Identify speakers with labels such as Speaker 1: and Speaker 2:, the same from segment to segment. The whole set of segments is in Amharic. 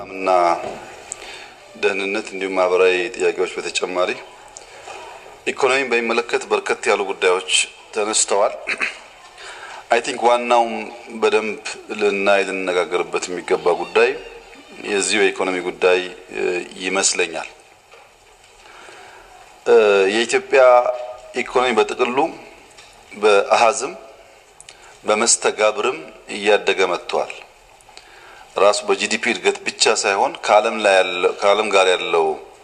Speaker 1: ሰላምና ደህንነት እንዲሁም ማህበራዊ ጥያቄዎች በተጨማሪ ኢኮኖሚን በሚመለከት በርከት ያሉ ጉዳዮች ተነስተዋል። አይ ቲንክ ዋናው በደንብ ልንነጋገርበት የሚገባ ጉዳይ የዚሁ የኢኮኖሚ ጉዳይ ይመስለኛል። የኢትዮጵያ ኢኮኖሚ በጥቅሉ በአሃዝም በመስተጋብርም እያደገ መጥቷል። ራሱ በጂዲፒ እድገት ብቻ ሳይሆን ከዓለም ጋር ያለው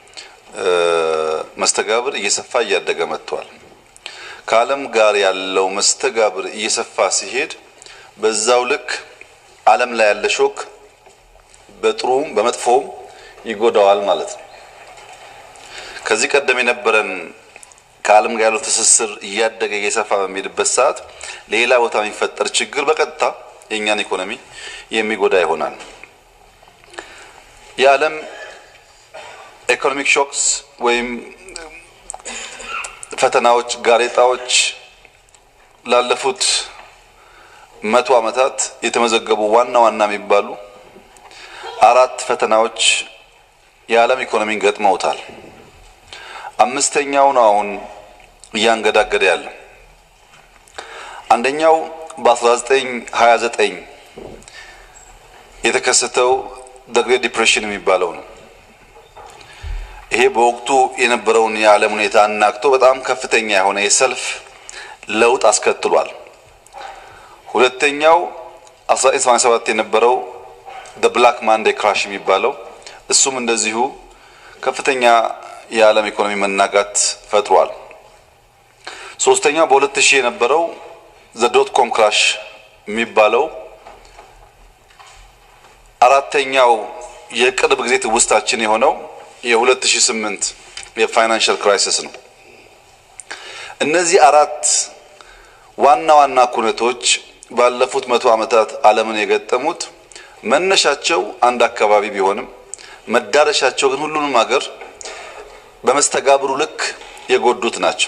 Speaker 1: መስተጋብር እየሰፋ እያደገ መጥቷል። ከዓለም ጋር ያለው መስተጋብር እየሰፋ ሲሄድ በዛው ልክ ዓለም ላይ ያለ ሾክ በጥሩም በመጥፎም ይጎዳዋል ማለት ነው። ከዚህ ቀደም የነበረን ከዓለም ጋር ያለው ትስስር እያደገ እየሰፋ በሚሄድበት ሰዓት ሌላ ቦታ የሚፈጠር ችግር በቀጥታ የኛን ኢኮኖሚ የሚጎዳ ይሆናል። የዓለም ኢኮኖሚክ ሾክስ ወይም ፈተናዎች ጋሬጣዎች ላለፉት 100 ዓመታት የተመዘገቡ ዋና የሚባሉ አራት ፈተናዎች የዓለም ኢኮኖሚን ገጥመውታል። አምስተኛው ነው አሁን እያንገዳገደ ያለው። አንደኛው በ1929 የተከሰተው ግሬት ዲፕሬሽን የሚባለው ነው። ይሄ በወቅቱ የነበረውን የዓለም ሁኔታ አናግቶ በጣም ከፍተኛ የሆነ የሰልፍ ለውጥ አስከትሏል። ሁለተኛው 1987 የነበረው ብላክ ማንዴይ ክራሽ የሚባለው እሱም እንደዚሁ ከፍተኛ የዓለም ኢኮኖሚ መናጋት ፈጥሯል። ሶስተኛው በ2000 የነበረው ዶት-ኮም ክራሽ የሚባለው አራተኛው የቅርብ ጊዜ ትውስታችን የሆነው የ2008 የፋይናንሻል ክራይሲስ ነው። እነዚህ አራት ዋና ኩነቶች ባለፉት 100 ዓመታት ዓለምን የገጠሙት መነሻቸው አንድ አካባቢ ቢሆንም መዳረሻቸው ግን ሁሉንም ሀገር በመስተጋብሩ ልክ የጎዱት ናቸው።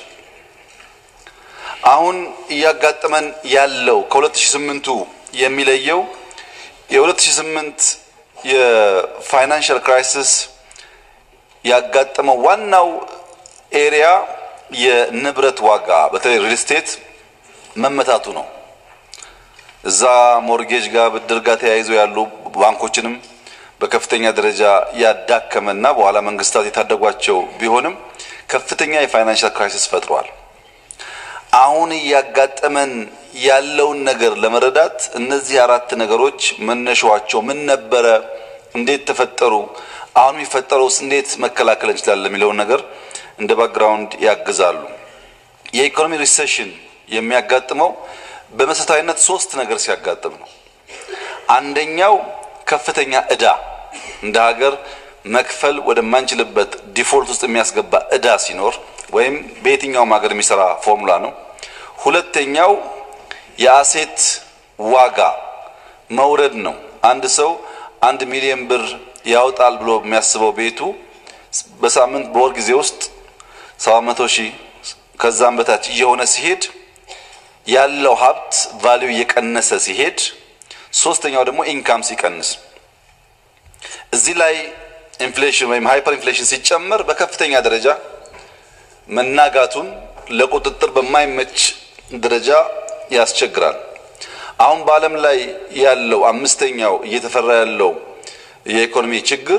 Speaker 1: አሁን እያጋጠመን ያለው ከ2008ቱ የሚለየው የ2008 የፋይናንሻል ክራይሲስ ያጋጠመው ዋናው ኤሪያ የንብረት ዋጋ በተለይ ሪል ስቴት መመታቱ ነው። እዛ ሞርጌጅ ጋር ብድር ጋር ተያይዘው ያሉ ባንኮችንም በከፍተኛ ደረጃ ያዳከመና በኋላ መንግስታት የታደጓቸው ቢሆንም ከፍተኛ የፋይናንሻል ክራይሲስ ፈጥሯል። አሁን ያጋጠመን ያለውን ነገር ለመረዳት እነዚህ አራት ነገሮች መነሻቸው ምን ነበረ፣ እንዴት ተፈጠሩ፣ አሁን የሚፈጠረውስ እንዴት መከላከል እንችላለን የሚለውን ነገር እንደ ባክግራውንድ ያግዛሉ። የኢኮኖሚ ሪሴሽን የሚያጋጥመው በመሰረታዊነት 3 ነገር ሲያጋጥም ነው። አንደኛው ከፍተኛ ዕዳ እንደ ሀገር መክፈል ወደ ማንችልበት ዲፎልት ውስጥ የሚያስገባ ዕዳ ሲኖር ወይም በየትኛው ሀገር የሚሰራ ፎርሙላ ነው። ሁለተኛው የአሴት ዋጋ መውረድ ነው። አንድ ሰው 1 ሚሊዮን ብር ያወጣል ብሎ የሚያስበው ቤቱ በሳምንት በወር ጊዜ ውስጥ 700,000 ከዛም በታች እየሆነ ሲሄድ ያለው ሀብት ቫልዩ እየቀነሰ ሲሄድ፣ ሶስተኛው ደግሞ ኢንካም ሲቀንስ፣ እዚህ ላይ ኢንፍሌሽን ወይም ሃይፐር ኢንፍሌሽን ሲጨመር በከፍተኛ ደረጃ መናጋቱን ለቁጥጥር በማይመች ደረጃ ያስቸግራል። አሁን በዓለም ላይ ያለው አምስተኛው እየተፈራ ያለው የኢኮኖሚ ችግር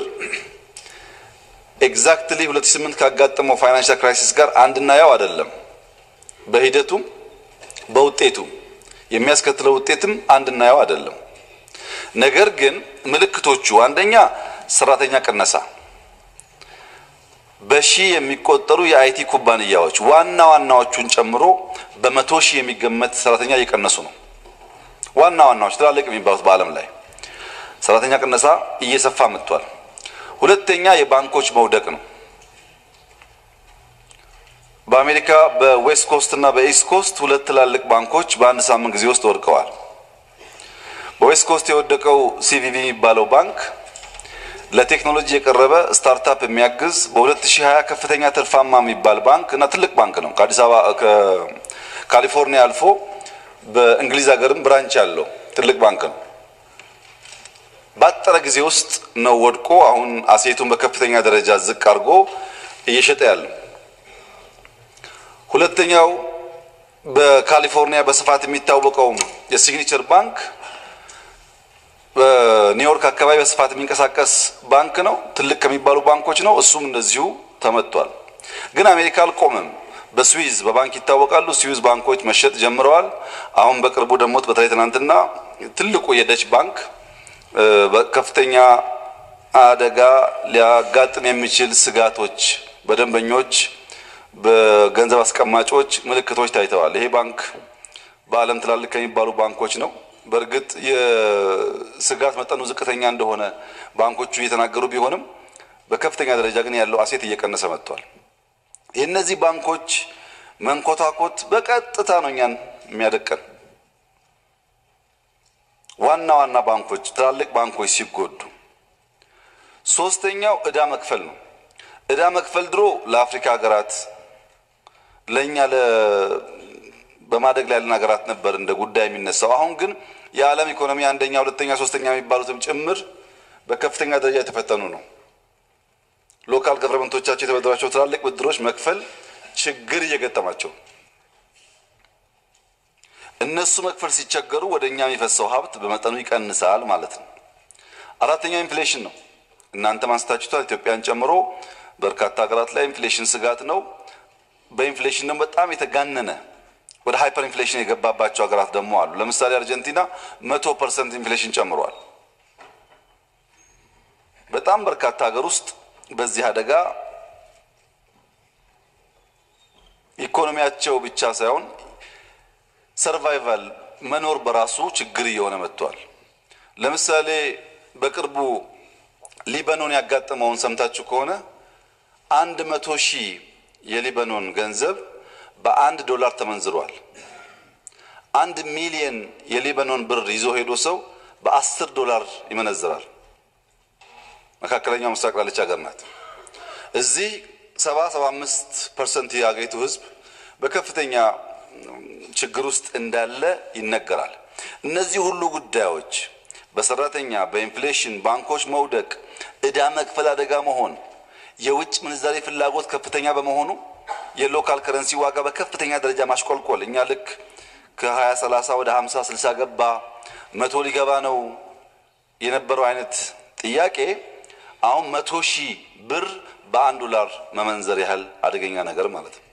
Speaker 1: ኤግዛክትሊ 2008 ካጋጠመው ፋይናንሻል ክራይሲስ ጋር አንድና ያው አይደለም። በሂደቱም በውጤቱም የሚያስከትለው ውጤትም አንድና ያው አይደለም። ነገር ግን ምልክቶቹ አንደኛ ሰራተኛ ቅነሳ፣ በሺህ የሚቆጠሩ የአይቲ ኩባንያዎች ዋናዎቹን ጨምሮ በ100,000 የሚገመት ሰራተኛ እየቀነሱ ነው። ዋናዎቹ ትላልቅ የሚባሉት በዓለም ላይ ሰራተኛ ቅነሳ እየሰፋ መጥቷል። ሁለተኛ የባንኮች መውደቅ ነው። በአሜሪካ በዌስት ኮስት እና በኢስት ኮስት ሁለት ትላልቅ ባንኮች በአንድ ሳምንት ጊዜ ውስጥ ወድቀዋል። በዌስት ኮስት የወደቀው ሲቪቪ የሚባለው ባንክ ለቴክኖሎጂ የቀረበ ስታርታፕ የሚያግዝ በ2020 ከፍተኛ ትርፋማ የሚባል ባንክ እና ትልቅ ባንክ ነው። ከአዲስ አበባ ከካሊፎርኒያ አልፎ በእንግሊዝ ሀገርም ብራንች ያለው ትልቅ ባንክ ነው። ባጠረ ጊዜ ውስጥ ነው ወድቆ አሁን አሴቱን በከፍተኛ ደረጃ ዝቅ አድርጎ እየሸጠ ያለው። ሁለተኛው በካሊፎርኒያ በስፋት የሚታወቀው የሲግኒቸር ባንክ በኒውዮርክ አካባቢ በስፋት የሚንቀሳቀስ ባንክ ነው። ትልቅ ከሚባሉ ባንኮች ነው። እሱም እንደዚሁ ተመቷል። ግን አሜሪካ አልቆመም። በስዊዝ በባንክ ይታወቃሉ። ስዊዝ ባንኮች መሸጥ ጀምረዋል። አሁን በቅርቡ ደግሞ በተለይ ትናንትና ትልቁ የደች ባንክ በከፍተኛ አደጋ ሊያጋጥም የሚችል ስጋቶች በደንበኞች በገንዘብ አስቀማጮች ምልክቶች ታይተዋል። ይሄ ባንክ በዓለም ትላልቅ ከሚባሉ ባንኮች ነው። በእርግጥ የስጋት መጠኑ ዝቅተኛ እንደሆነ ባንኮቹ እየተናገሩ ቢሆንም በከፍተኛ ደረጃ ግን ያለው አሴት እየቀነሰ መጥቷል። የእነዚህ ባንኮች መንኮታኮት በቀጥታ ነው እኛን የሚያደቀን። ዋና ባንኮች ትላልቅ ባንኮች ሲጎዱ፣ ሶስተኛው ዕዳ መክፈል ነው። ዕዳ መክፈል ድሮ ለአፍሪካ ሀገራት ለኛ በማደግ ላይ ያለን ሀገራት ነበር እንደ ጉዳይ የሚነሳው። አሁን ግን የዓለም ኢኮኖሚ አንደኛ፣ ሁለተኛ፣ ሶስተኛ የሚባሉትም ጭምር በከፍተኛ ደረጃ የተፈተኑ ነው። ሎካል ገቨርንመንቶቻቸው የተበደሯቸው ትላልቅ ብድሮች መክፈል ችግር እየገጠማቸው፣ እነሱ መክፈል ሲቸገሩ ወደኛ የሚፈሰው ሀብት በመጠኑ ይቀንሳል ማለት ነው። አራተኛው ኢንፍሌሽን ነው። እናንተ ማንስታችሁታል። ኢትዮጵያን ጨምሮ በርካታ ሀገራት ላይ ኢንፍሌሽን ስጋት ነው። በኢንፍሌሽን ደግሞ በጣም የተጋነነ ወደ ሃይፐር ኢንፍሌሽን የገባባቸው ሀገራት ደግሞ አሉ። ለምሳሌ አርጀንቲና 100% ኢንፍሌሽን ጨምሯል። በጣም በርካታ ሀገር ውስጥ በዚህ አደጋ ኢኮኖሚያቸው ብቻ ሳይሆን ሰርቫይቫል መኖር በራሱ ችግር እየሆነ መጥቷል። ለምሳሌ በቅርቡ ሊባኖን ያጋጠመውን ሰምታችሁ ከሆነ 100,000 የሊባኖን ገንዘብ $1 ተመንዝሯል። 1 ሚሊዮን የሊባኖን ብር ይዞ ሄዶ ሰው $10 ይመነዝራል። መካከለኛው ምስራቅ ላለች ሀገር ናት። እዚህ 75% የአገሪቱ ህዝብ በከፍተኛ ችግር ውስጥ እንዳለ ይነገራል። እነዚህ ሁሉ ጉዳዮች በሰራተኛ በኢንፍሌሽን ባንኮች መውደቅ፣ ዕዳ መክፈል አደጋ መሆን፣ የውጭ ምንዛሬ ፍላጎት ከፍተኛ በመሆኑ የሎካል ከረንሲ ዋጋ በከፍተኛ ደረጃ ማሽቆልቆል፣ እኛ ልክ ከ20-30 ወደ 50-60 ገባ 100 ሊገባ ነው የነበረው አይነት ጥያቄ አሁን 100,000 ብር $1 መመንዘር ያህል አደገኛ ነገር ማለት ነው።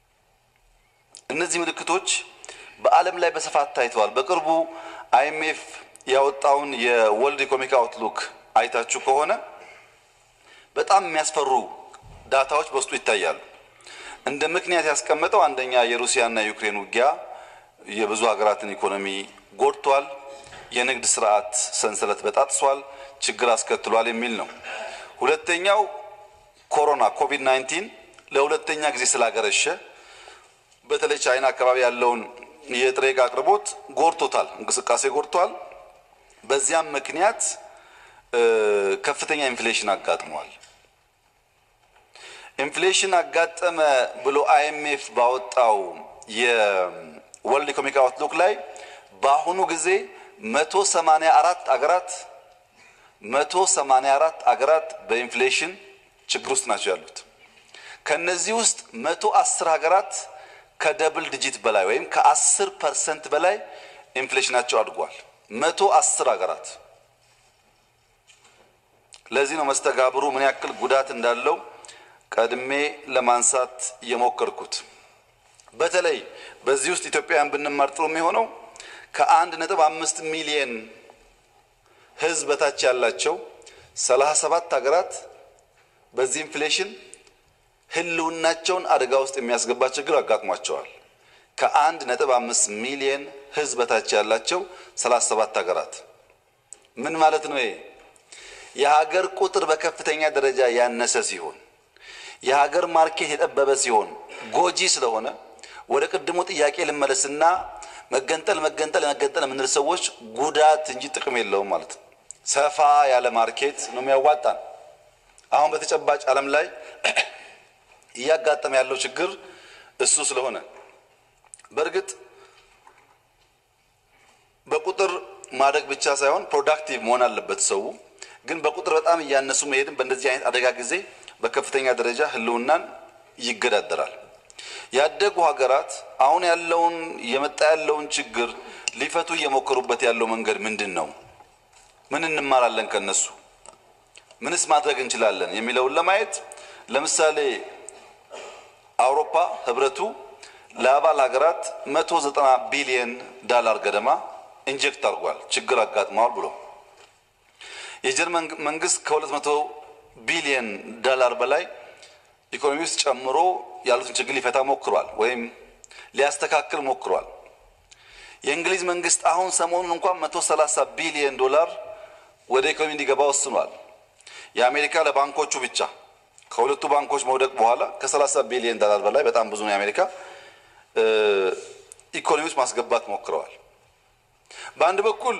Speaker 1: እነዚህ ምልክቶች በዓለም ላይ በስፋት ታይተዋል። በቅርቡ IMF ያወጣውን የወርልድ ኢኮኖሚክ አውትሉክ አይታችሁ ከሆነ በጣም የሚያስፈሩ ዳታዎች በውስጡ ይታያሉ። እንደ ምክንያት ያስቀመጠው አንደኛ የሩሲያና የዩክሬን ውጊያ የብዙ ሀገራትን ኢኮኖሚ ጎድቷል፣ የንግድ ስርዓት ሰንሰለት በጣጥሷል፣ ችግር አስከትሏል የሚል ነው። ሁለተኛው ኮሮና ኮቪድ-19 ለሁለተኛ ጊዜ ስላገረሸ በተለይ ቻይና አካባቢ ያለውን የጥሬ ዕቃ አቅርቦት ጎድቶታል፣ እንቅስቃሴ ጎድቷል። በዚያም ምክንያት ከፍተኛ ኢንፍሌሽን አጋጥሟል። ኢንፍሌሽን አጋጠመ ብሎ IMF ባወጣው የወርልድ ኢኮኖሚክ አውትሉክ ላይ በአሁኑ ጊዜ 184 አገራት በኢንፍሌሽን ችግር ውስጥ ናቸው ያሉት። ከነዚህ ውስጥ 110 ሀገራት ከደብል ዲጂት በላይ ወይም ከ10% በላይ ኢንፍሌሽናቸው አድጓል። 110 ሀገራት። ለዚህ ነው መስተጋብሩ ምን ያክል ጉዳት እንዳለው ቀድሜ ለማንሳት የሞከርኩት። በተለይ በዚህ ውስጥ ኢትዮጵያን ብንማር ጥሩ የሚሆነው ከ1.5 ሚሊዮን ህዝብ በታች ያላቸው 37 ሀገራት በዚህ ኢንፍሌሽን ህልውናቸውን አደጋ ውስጥ የሚያስገባ ችግር አጋጥሟቸዋል። ከ1.5 ሚሊዮን ህዝብ በታች ያላቸው 37 ሀገራት ምን ማለት ነው? ይሄ የሀገር ቁጥር በከፍተኛ ደረጃ ያነሰ ሲሆን የሀገር ማርኬት የጠበበ ሲሆን ጎጂ ስለሆነ ወደ ቀድሞ ጥያቄ ልመለስና መገንጠል ምን ሰዎች ጉዳት እንጂ ጥቅም የለውም ማለት ነው። ሰፋ ያለ ማርኬት ነው የሚያዋጣን። አሁን በተጨባጭ ዓለም ላይ ያጋጠመ ያለው ችግር እሱ ስለሆነ በርግጥ በቁጥር ማደግ ብቻ ሳይሆን ፕሮዳክቲቭ መሆን አለበት ሰው ግን በቁጥር በጣም እያነሱ መሄድን በእንደዚህ አይነት አደጋ ጊዜ በከፍተኛ ደረጃ ህልውናን ይገዳደራል ያደጉ ሀገራት አሁን ያለውን የመጣ ያለውን ችግር ሊፈቱ እየሞከሩበት ያለው መንገድ ምንድነው ምን እንማራለን ከነሱ ምንስ ማድረግ እንችላለን የሚለውን ለማየት ለምሳሌ አውሮፓ ህብረቱ ለአባል ሀገራት 190 ቢሊዮን ዶላር ገደማ ኢንጀክት አድርጓል ችግር አጋጥሟል ብሎ የጀርመን መንግስት ከ200 ቢሊዮን ዶላር በላይ ኢኮኖሚስ ጨምሮ ያሉትን ችግር ሊፈታ ሞክሯል ወይም ሊያስተካክል ሞክሯል የእንግሊዝ መንግስት አሁን ሰሞኑን እንኳን 130 ቢሊዮን ዶላር ወደ ኢኮኖሚ እንዲገባ ወስኗል የአሜሪካ ለባንኮቹ ብቻ ከሁለቱ ባንኮች መውደቅ በኋላ ከ30 ቢሊዮን ዶላር በላይ በጣም ብዙ ነው የአሜሪካ ኢኮኖሚስ ማስገባት ሞክረዋል በአንድ በኩል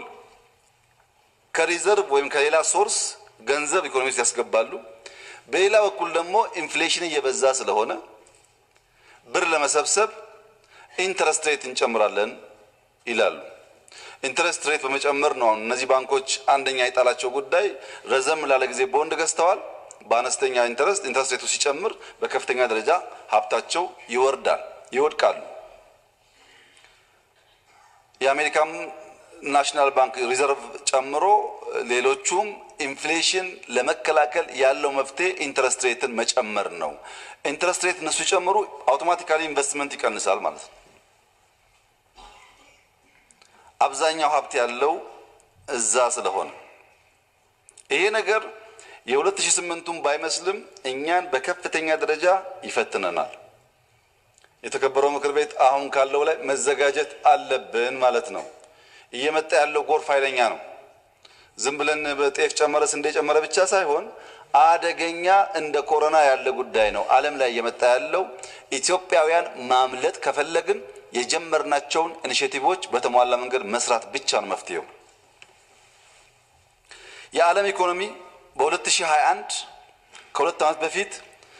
Speaker 1: ከሪዘርቭ ወይም ከሌላ ሶርስ ገንዘብ ኢኮኖሚስ ያስገባሉ በሌላ በኩል ደግሞ ኢንፍሌሽን እየበዛ ስለሆነ ብር ለመሰብሰብ ኢንተረስት ሬት እንጨምራለን ይላሉ ኢንተረስት ሬት በመጨመር ነው እነዚህ ባንኮች አንደኛ ይጣላቸው ጉዳይ ረዘም ላለ ጊዜ ቦንድ ገዝተዋል በአነስተኛ ኢንተረስት ሬቱ ሲጨምር በከፍተኛ ደረጃ ሀብታቸው ይወድቃሉ የአሜሪካም ናሽናል ባንክ ሪዘርቭ ጨምሮ ሌሎቹም ኢንፍሌሽን ለመከላከል ያለው መፍትሄ ኢንተረስት ሬትን መጨመር ነው ኢንተረስት ሬት እነሱ ጨምሩ አውቶማቲካሊ ኢንቨስትመንት ይቀንሳል ማለት ነው አብዛኛው ሀብት ያለው እዛ ስለሆነ ይሄ ነገር የ2008ቱን ባይመስልም እኛን በከፍተኛ ደረጃ ይፈትነናል የተከበረው ምክር ቤት አሁን ካለው ላይ መዘጋጀት አለብን ማለት ነው እየመጣ ያለው ጎርፍ ኃይለኛ ነው ዝም ብለን በጤፍ ጨመረ ስንዴ ጨመረ ብቻ ሳይሆን አደገኛ እንደ ኮሮና ያለ ጉዳይ ነው ዓለም ላይ እየመጣ ያለው ኢትዮጵያውያን ማምለጥ ከፈለግን የጀመርናቸውን ኢኒሺዬቲቮች በተሟላ መንገድ መስራት ብቻ ነው መፍትሄው የዓለም ኢኮኖሚ በ2021 ከሁለት ዓመት በፊት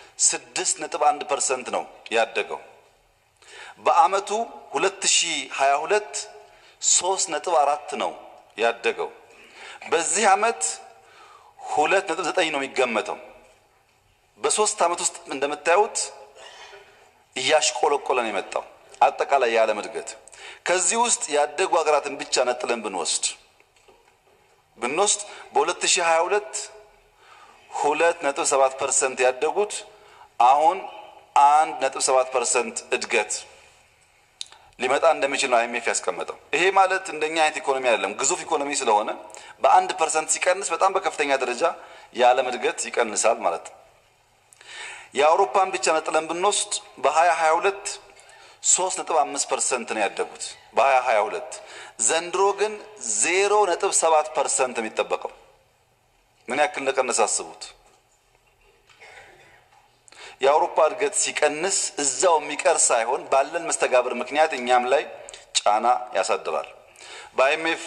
Speaker 1: 6.1% ነው ያደገው በአመቱ 2022 3.4 ነው ያደገው በዚህ አመት 2.9 ነው የሚገመተው በ3 አመት ውስጥ እንደምታዩት ያሽቆለቆለ ነው የመጣው አጠቃላይ የዓለም እድገት ከዚህ ውስጥ ያደጉ ሀገራትን ብቻ ነጥለን ብንወስድ በ2022 2.7% ያደጉት አሁን 1.7% እድገት ሊመጣ እንደሚችል ነው አይኤምኤፍ ያስቀመጠው ይሄ ማለት እንደኛ አይነት ኢኮኖሚ አይደለም ግዙፍ ኢኮኖሚ ስለሆነ በ1% ሲቀንስ በጣም በከፍተኛ ደረጃ የዓለም እድገት ይቀንሳል ማለት ነው የአውሮፓን ብቻ ነጥለን ብንወስድ በ2022 3.5% ነው ያደጉት በ2022 ዘንድሮ ግን 0.7% የሚጠበቀው ምን ያክል እንደቀነሰ አስቡት የአውሮፓ እድገት ሲቀንስ እዛው የሚቀር ሳይሆን ባለን መስተጋብር ምክንያት እኛም ላይ ጫና ያሳድራል በአይኤምኤፍ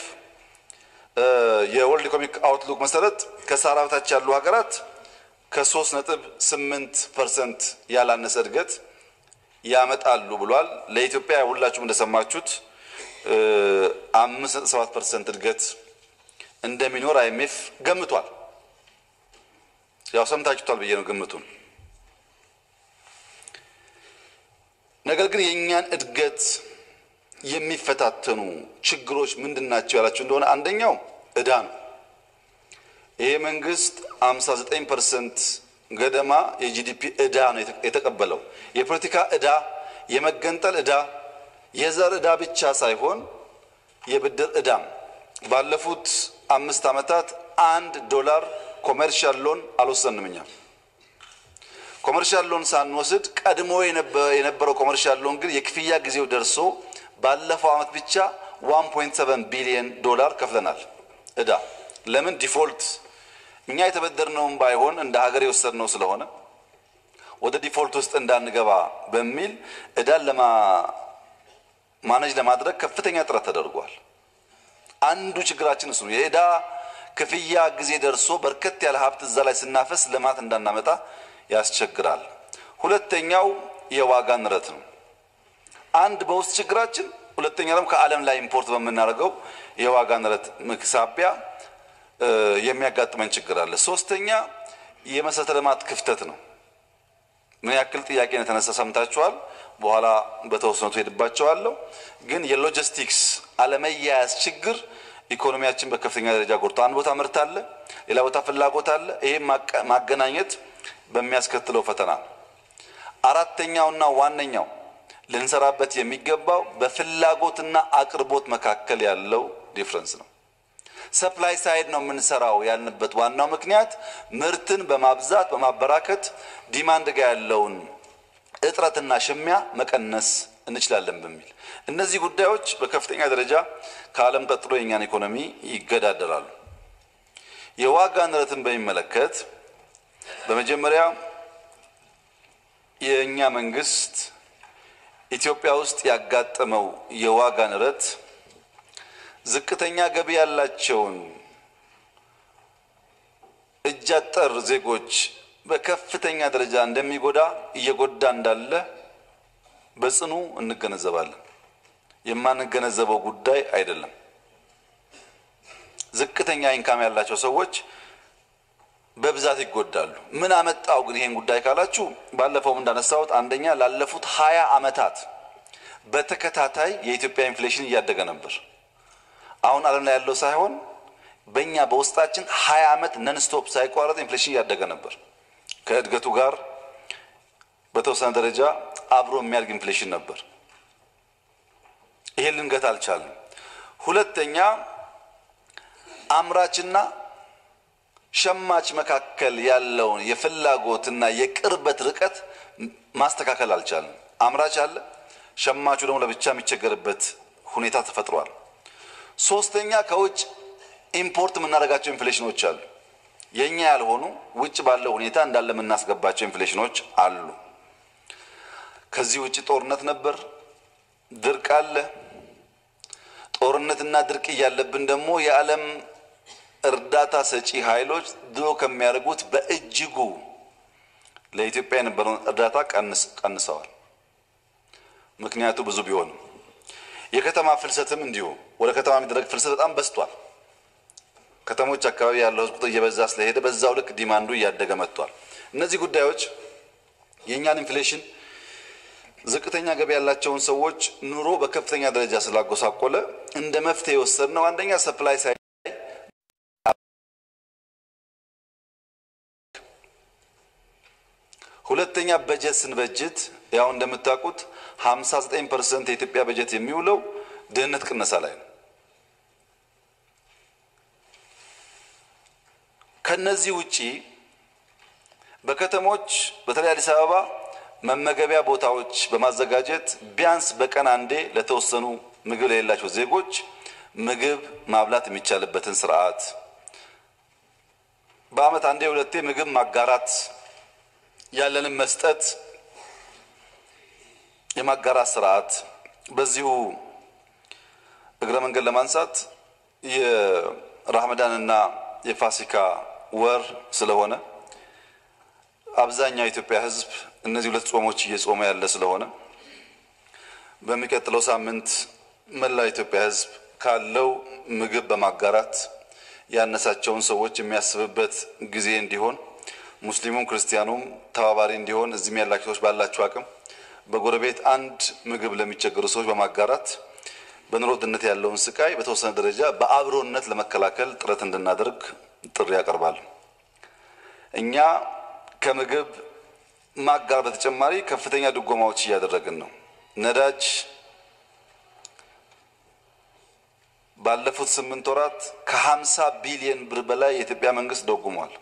Speaker 1: የወርልድ ኢኮኖሚክ አውትሉክ መሰረት ከሳህራ በታች ያሉ ሀገራት ከ3.8% ያላነሰ እድገት ያመጣሉ ብሏል ለኢትዮጵያ ሁላችሁም እንደሰማችሁት 5.7% እድገት እንደሚኖር አይኤምኤፍ ገምቷል ያው ሰምታችሁታል ብዬ ነው ግምቱን ነገር ግን የኛን እድገት የሚፈታተኑ ችግሮች ምንድናቸው ያላችሁ እንደሆነ አንደኛው እዳ ነው ይሄ መንግስት 59% ገደማ የጂዲፒ እዳ ነው የተቀበለው የፖለቲካ እዳ የመገንጠል እዳ የዘር እዳ ብቻ ሳይሆን የብድር እዳም ባለፉት 5 አመታት $1 ኮመርሻል ሎን አልወሰንምኛ ኮመርሻል ሎን ሳንወስድ ቀድሞ የነበረው ኮመርሻል ሎን ግን የክፍያ ጊዜው ደርሶ ባለፈው አመት ብቻ $1.7 ቢሊዮን ከፍለናል እዳ ለምን ዲፎልት እኛ የተበደርነውም ባይሆን እንደ ሀገር የወሰድነው ስለሆነ ወደ ዲፎልት ውስጥ እንዳንገባ በሚል እዳን ማኔጅ ለማድረግ ከፍተኛ ጥረት ተደርጓል አንዱ ችግራችን እሱ ነው የእዳ ክፍያ ጊዜ ደርሶ በርከት ያለ ሀብት እዛ ላይ ስናፈስ ለማት እንዳናመጣ ያስቸግራል ሁለተኛው የዋጋ ንረት ነው አንድ በውስጥ ችግራችን ሁለተኛ ደግሞ ከዓለም ላይ ኢምፖርት በመናረገው የዋጋ ንረት ምክሳቢያ የሚያጋጥመን ችግር አለ። ሶስተኛ የመሰረተ ልማት ክፍተት ነው። ምን ያክል ጥያቄ ነው ተነሳ ሰምታችኋል። በኋላ በተወሰኑት ሄድባቸዋለሁ። ግን የሎጂስቲክስ አለመያያዝ ችግር ኢኮኖሚያችን በከፍተኛ ደረጃ ጎድቶ አንድ ቦታ ምርት አለ፣ ሌላ ቦታ ፍላጎት አለ። ይሄ ማገናኘት በሚያስከትለው ፈተና አራተኛውና ዋነኛው ልንሰራበት የሚገባው በፍላጎትና አቅርቦት መካከል ያለው ዲፈረንስ ነው። ሰፕላይ ሳይድ ነው የምንሰራው ያልንበት ዋናው ምክንያት ምርትን በማብዛት በማበራከት ዲማንድ ጋር ያለውን እጥረትና ሽሚያ መቀነስ እንችላለን በሚል እነዚህ ጉዳዮች በከፍተኛ ደረጃ ከዓለም ቀጥሎ የኛን ኢኮኖሚ ይገዳደራሉ። የዋጋ ንረትን በሚመለከት በመጀመሪያ የኛ መንግስት ኢትዮጵያ ውስጥ ያጋጠመው የዋጋ ንረት ዝቅተኛ ገቢ ያላቸውን እጃጠር ዜጎች በከፍተኛ ደረጃ እንደሚጎዳ እየጎዳ እንዳለ በጽኑ እንገነዘባለን። የማንገነዘበው ጉዳይ አይደለም። ዝቅተኛ ኢንካም ያላቸው ሰዎች በብዛት ይጎዳሉ። ምን አመጣው ግን ይሄን ጉዳይ ካላችሁ ባለፈው እንዳነሳሁት አንደኛ ላለፉት 20 አመታት በተከታታይ የኢትዮጵያ ኢንፍሌሽን እያደገ ነበር። አሁን ዓለም ላይ ያለው ሳይሆን በእኛ በውስጣችን 20 አመት ነን ስቶፕ ሳይቋረጥ ኢንፍሌሽን እያደገ ነበር። ከእድገቱ ጋር በተወሰነ ደረጃ አብሮ የሚያድግ ኢንፍሌሽን ነበር። ይሄን ልንገታ አልቻልንም። ሁለተኛ አምራችና ሸማች መካከል ያለውን የፍላጎትና የቅርበት ርቀት ማስተካከል አልቻልንም። አምራች አለ፣ ሸማቹ ደግሞ ለብቻ የሚቸገርበት ሁኔታ ተፈጥሯል። ሶስተኛ ከውጭ ኢምፖርት የምናደርጋቸው ኢንፍሌሽኖች አሉ። የኛ ያልሆኑ ውጭ ባለው ሁኔታ እንዳለ የምናስገባቸው ኢንፍሌሽኖች አሉ። ከዚህ ውጭ ጦርነት ነበር፣ ድርቅ አለ። ጦርነትና ድርቅ ያለብን ደግሞ የዓለም እርዳታ ሰጪ ኃይሎች ድሮ ከሚያደርጉት በእጅጉ ለኢትዮጵያ የነበረውን እርዳታ ቀንሰዋል። ምክንያቱ ብዙ ቢሆንም የከተማ ፍልሰትም እንዲሁ ወደ ከተማ የሚደረግ ፍልሰት በጣም በዝቷል። ከተሞች አካባቢ ያለው ህዝብ ቁጥር እየበዛ ስለሄደ በዛው ልክ ዲማንዱ እያደገ መጥቷል። እነዚህ ጉዳዮች የኛን ኢንፍሌሽን ዝቅተኛ ገቢ ያላቸውን ሰዎች ኑሮ በከፍተኛ ደረጃ ስላጎሳቆለ እንደ መፍትሄ የወሰድነው አንደኛ ሰፕላይ ሳይድ፣ ሁለተኛ በጀት ስንበጀት ያው እንደምታውቁት 59% የኢትዮጵያ በጀት የሚውለው ድህነት ቅነሳ ላይ ነው። ከነዚህ ውጪ በከተሞች በተለይ አዲስ አበባ መመገቢያ ቦታዎች በማዘጋጀት ቢያንስ በቀን አንዴ ለተወሰኑ ምግብ ለሌላቸው ዜጎች ምግብ ማብላት የሚቻልበትን ስርዓት፣ በአመት አንዴ ሁለቴ ምግብ ማጋራት ያለንን መስጠት የማጋራት ስርዓት በዚሁ እግረ መንገድ ለማንሳት የረመዳንና የፋሲካ ወር ስለሆነ አብዛኛው የኢትዮጵያ ህዝብ እነዚህ ሁለት ጾሞች እየጾመ ያለ ስለሆነ በሚቀጥለው ሳምንት መላው የኢትዮጵያ ህዝብ ካለው ምግብ በማጋራት ያነሳቸውን ሰዎች የሚያስብበት ጊዜ እንዲሆን ሙስሊሙም ክርስቲያኑም ተባባሪ እንዲሆን እዚህም ያላችሁ ሰዎች ባላችሁ አቅም በጎረቤት አንድ ምግብ ለሚቸገሩ ሰዎች በማጋራት በኑሮ ውድነት ያለውን ስቃይ በተወሰነ ደረጃ በአብሮነት ለመከላከል ጥረት እንድናደርግ ጥሪ ያቀርባል። እኛ ከምግብ ማጋር በተጨማሪ ከፍተኛ ድጎማዎች እያደረግን ነው። ነዳጅ ባለፉት 8 ወራት ከ50 ቢሊዮን ብር በላይ የኢትዮጵያ መንግስት ደጉሟል።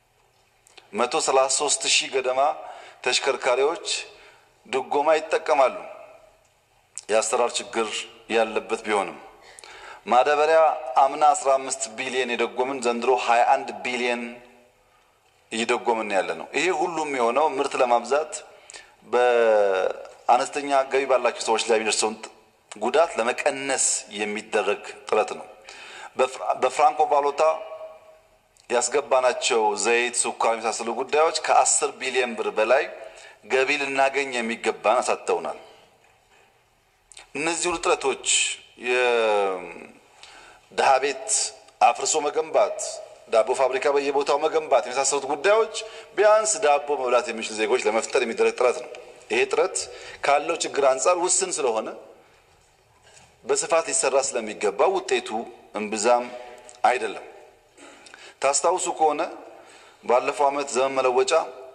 Speaker 1: 133,000 ገደማ ተሽከርካሪዎች ድጎማ ይጠቀማሉ። የአሰራር ችግር ያለበት ቢሆንም ማዳበሪያ አምና 15 ቢሊዮን የደጎምን ዘንድሮ 21 ቢሊዮን እየደጎምን ያለ ነው። ይሄ ሁሉም የሆነው ምርት ለማብዛት በአነስተኛ ገቢ ባላቸው ሰዎች ላይ የሚደርሰውን ጉዳት ለመቀነስ የሚደረግ ጥረት ነው። በፍራንኮ ቫሉታ ያስገባናቸው ዘይት፣ ሱካር የመሳሰሉ ጉዳዮች ከ10 ቢሊዮን ብር በላይ ገቢ ልናገኝ የሚገባን አሳተውናል። እነዚህ ጥረቶች የድሃ ቤት አፍርሶ መገንባት፣ ዳቦ ፋብሪካ በየቦታው መገንባት የመሳሰሉት ጉዳዮች ቢያንስ ዳቦ መብላት የሚችሉ ዜጎች ለመፍጠር የሚደረግ ጥረት ነው። ይሄ ጥረት ካለው ችግር አንፃር ውስን ስለሆነ በስፋት ሊሰራ ስለሚገባ ውጤቱ እንብዛም አይደለም። ታስታውሱ ከሆነ ባለፈው ዓመት ዘመን መለወጫ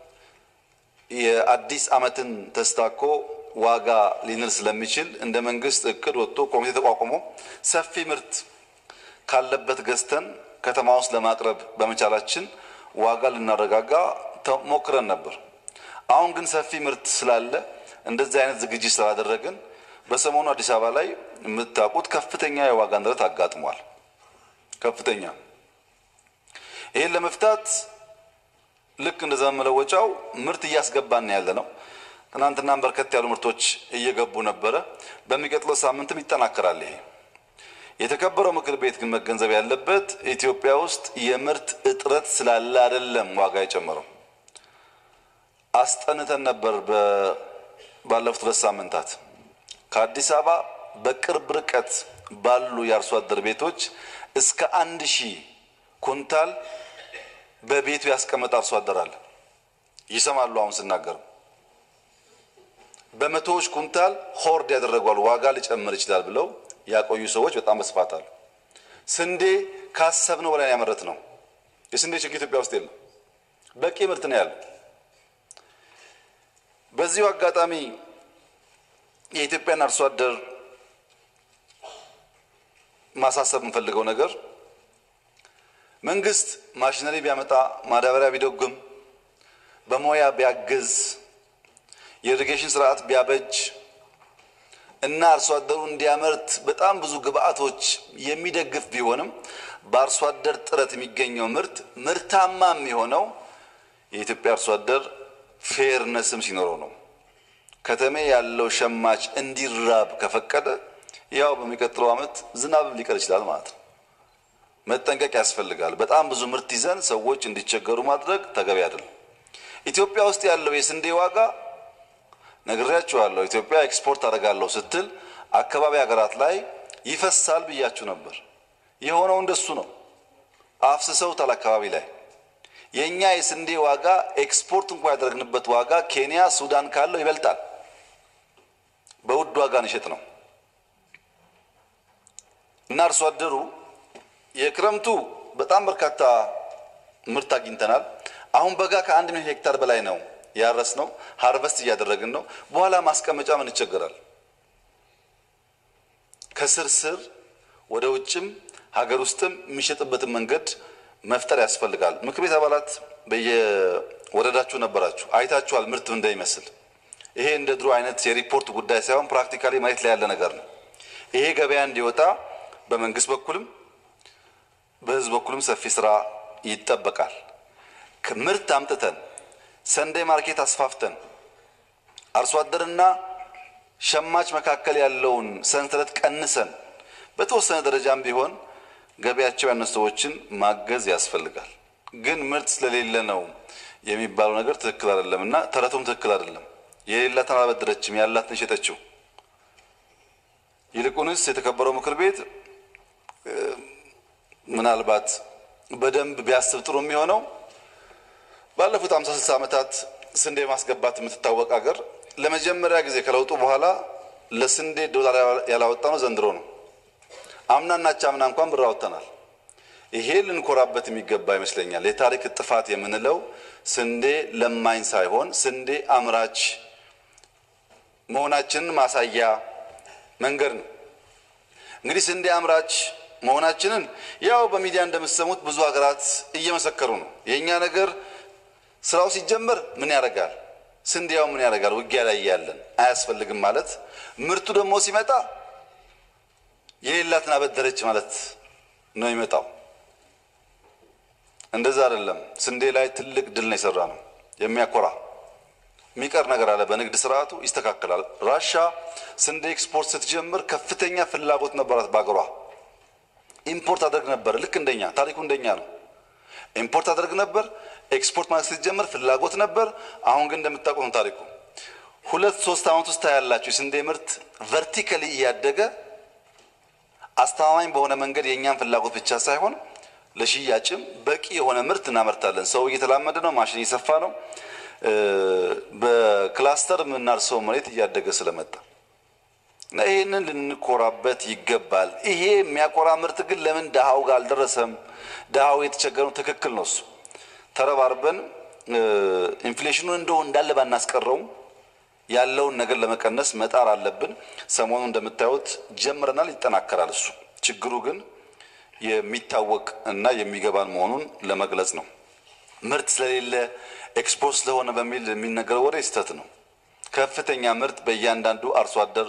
Speaker 1: የአዲስ ዓመትን ተስታኮ ዋጋ ሊንር ስለሚችል እንደ መንግስት እቅድ ወጥቶ ኮሚቴ ተቋቁሞ ሰፊ ምርት ካለበት ገዝተን ከተማ ውስጥ ለማቅረብ በመቻላችን ዋጋ ልናረጋጋ ሞክረን ነበር። አሁን ግን ሰፊ ምርት ስላለ እንደዚህ አይነት ዝግጅት ስላደረግን በሰሞኑ አዲስ አበባ ላይ የምታውቁት ከፍተኛ የዋጋ ንረት አጋጥሟል። ከፍተኛ ይሄን ለመፍታት ልክ እንደ ዘመን መለወጫው ምርት እያስገባን ያለነው ትናንትናም በርከት ያሉ ምርቶች እየገቡ ነበረ። በሚቀጥለው ሳምንትም ይጠናከራል። ይሄ የተከበረው ምክር ቤት ግን መገንዘብ ያለበት ኢትዮጵያ ውስጥ የምርት እጥረት ስላለ አይደለም ዋጋ የጨመረው። አስጠንተን ነበር ባለፉት 2 ሳምንታት ከአዲስ አበባ በቅርብ ርቀት ባሉ የአርሶ አደር ቤቶች እስከ 1000 ኩንታል በቤቱ ያስቀመጠ አርሶ አደር አለ። ይሰማሉ አሁን ስናገር በመቶዎች ኩንታል ሆርድ ያደረጓል ዋጋ ሊጨምር ይችላል ብለው ያቆዩ ሰዎች በጣም በስፋት አሉ። ስንዴ ካሰብነው በላይ ያመረት ነው። የስንዴ ችግር ኢትዮጵያ ውስጥ የለም። በቂ ምርት ነው ያለው። በዚሁ አጋጣሚ የኢትዮጵያን አርሶ አደር ማሳሰብ እንፈልገው ነገር መንግስት ማሽነሪ ቢያመጣ ማዳበሪያ ቢደጉም በሞያ ቢያግዝ የኢሪጌሽን ስርዓት ቢያበጅ እና አርሶ አደሩ እንዲያመርት በጣም ብዙ ግብአቶች የሚደግፍ ቢሆንም በአርሶ አደር ጥረት የሚገኘው ምርታማ የሚሆነው የኢትዮጵያ አርሶ አደር ፌርነስም ሲኖረው ነው። ከተሜ ያለው ሸማች እንዲራብ ከፈቀደ ያው በሚቀጥለው ዓመት ዝናብ ሊቀር ይችላል ማለት ነው። መጠንቀቅ ያስፈልጋል። በጣም ብዙ ምርት ይዘን ሰዎች እንዲቸገሩ ማድረግ ተገቢ አይደለም። ኢትዮጵያ ውስጥ ያለው የስንዴ ዋጋ ነግሬያችኋለሁ። ኢትዮጵያ ኤክስፖርት አደርጋለሁ ስትል አካባቢ ሀገራት ላይ ይፈሳል ብያችሁ ነበር። የሆነው እንደሱ ነው። አፍስሰውታል አካባቢ ላይ። የኛ የስንዴ ዋጋ ኤክስፖርት እንኳን ያደረግንበት ዋጋ ኬንያ፣ ሱዳን ካለው ይበልጣል። በውድ ዋጋ ንሸጥ ነው እና አርሶ አደሩ የክረምቱ በጣም በርካታ ምርት አግኝተናል። አሁን በጋ ከ1 ሚሊዮን ሄክታር በላይ ነው ያረስነው። ሃርቨስት እያደረግን ነው። በኋላ ማስቀመጫ ምን ይቸገራል? ከስር ወደ ውጭም ሀገር ውስጥም የሚሸጥበትን መንገድ መፍጠር ያስፈልጋል። ምክር ቤት አባላት በየወረዳችሁ ነበራችሁ፣ አይታችኋል ምርት እንደሚመስል። ይሄ እንደ ድሮ አይነት የሪፖርት ጉዳይ ሳይሆን ፕራክቲካሊ ማየት ላይ ያለ ነገር ነው። ይሄ ገበያ እንዲወጣ በመንግስት በኩልም በህዝብ በኩልም ሰፊ ስራ ይጠበቃል። ከምርት አምጥተን ሰንዴ ማርኬት አስፋፍተን አርሶ አደርና ሸማች መካከል ያለውን ሰንሰለት ቀንሰን በተወሰነ ደረጃም ቢሆን ገበያቸው ያነሱ ሰዎችን ማገዝ ያስፈልጋል። ግን ምርት ስለሌለ ነው የሚባለው ነገር ትክክል አይደለምና ተረቱም ትክክል አይደለም። የሌላትን አላበደረችም ያላትን ሸጠችው። ይልቁንስ የተከበረው ምክር ቤት ምናልባት በደንብ ቢያስብ ጥሩ የሚሆነው ባለፉት 50-60 ዓመታት ስንዴ ማስገባት የምትታወቅ ሀገር ለመጀመሪያ ጊዜ ከለውጡ በኋላ ለስንዴ ዶላር ያላወጣነው ዘንድሮ ነው። አምናና ቻምና እንኳን ብር አወጣናል። ይሄ ልንኮራበት የሚገባ ይመስለኛል። የታሪክ ጥፋት የምንለው ስንዴ ለማኝ ሳይሆን ስንዴ አምራች መሆናችንን ማሳያ መንገድ ነው። እንግዲህ ስንዴ አምራች መሆናችንን ያው በሚዲያ እንደምትሰሙት ብዙ ሀገራት እየመሰከሩ ነው። የኛ ነገር ስራው ሲጀመር ምን ያደርጋል? ስንዴው ምን ያደርጋል? ውጊያ ላይ ያለን አያስፈልግም ማለት ምርቱ ደግሞ ሲመጣ የሌላትን አበደረች ማለት ነው ይመጣው። እንደዛ አይደለም። ስንዴ ላይ ትልቅ ድል ነው የሰራ ነው የሚያኮራ። የሚቀር ነገር አለ በንግድ ስርዓቱ ይስተካከላል። ራሻ ስንዴ ኤክስፖርት ስትጀምር ከፍተኛ ፍላጎት ነበራት ባገሯ። ኢምፖርት አድርግ ነበር። ልክ እንደኛ ታሪኩ እንደኛ ነው። ኢምፖርት አድርግ ነበር። ኤክስፖርት ማለት ስትጀምር ፍላጎት ነበር። አሁን ግን እንደምታውቁት ታሪኩ ሁለት ሶስት አመት ውስጥ ታያላችሁ ስንዴ ምርት ቨርቲካሊ ያደገ አስተማማኝ በሆነ መንገድ የኛን ፍላጎት ብቻ ሳይሆን ለሽያጭም በቂ የሆነ ምርት እናመርታለን። ሰው እየተላመደ ነው፣ ማሽን እየሰፋ ነው። በክላስተር የምናርሰው መሬት እያደገ ስለመጣ እና ይሄንን ልንኮራበት ይገባል። ይሄ የሚያኮራ ምርት ግን ለምን ደሃው ጋር አልደረሰም? ደሃው የተቸገረው ትክክል ነው። እሱ ተረባርበን ኢንፍሌሽኑን እንደው እንዳለ ባናስቀረው ያለውን ነገር ለመቀነስ መጣር አለብን። ሰሞኑን እንደምታዩት ጀምረናል፣ ይጠናከራል። እሱ ችግሩ ግን የሚታወቅ እና የሚገባን መሆኑን ለመግለጽ ነው። ምርት ስለሌለ ኤክስፖርት ስለሆነ በሚል የሚነገረው ወሬ ስህተት ነው። ከፍተኛ ምርት በእያንዳንዱ አርሶ አደር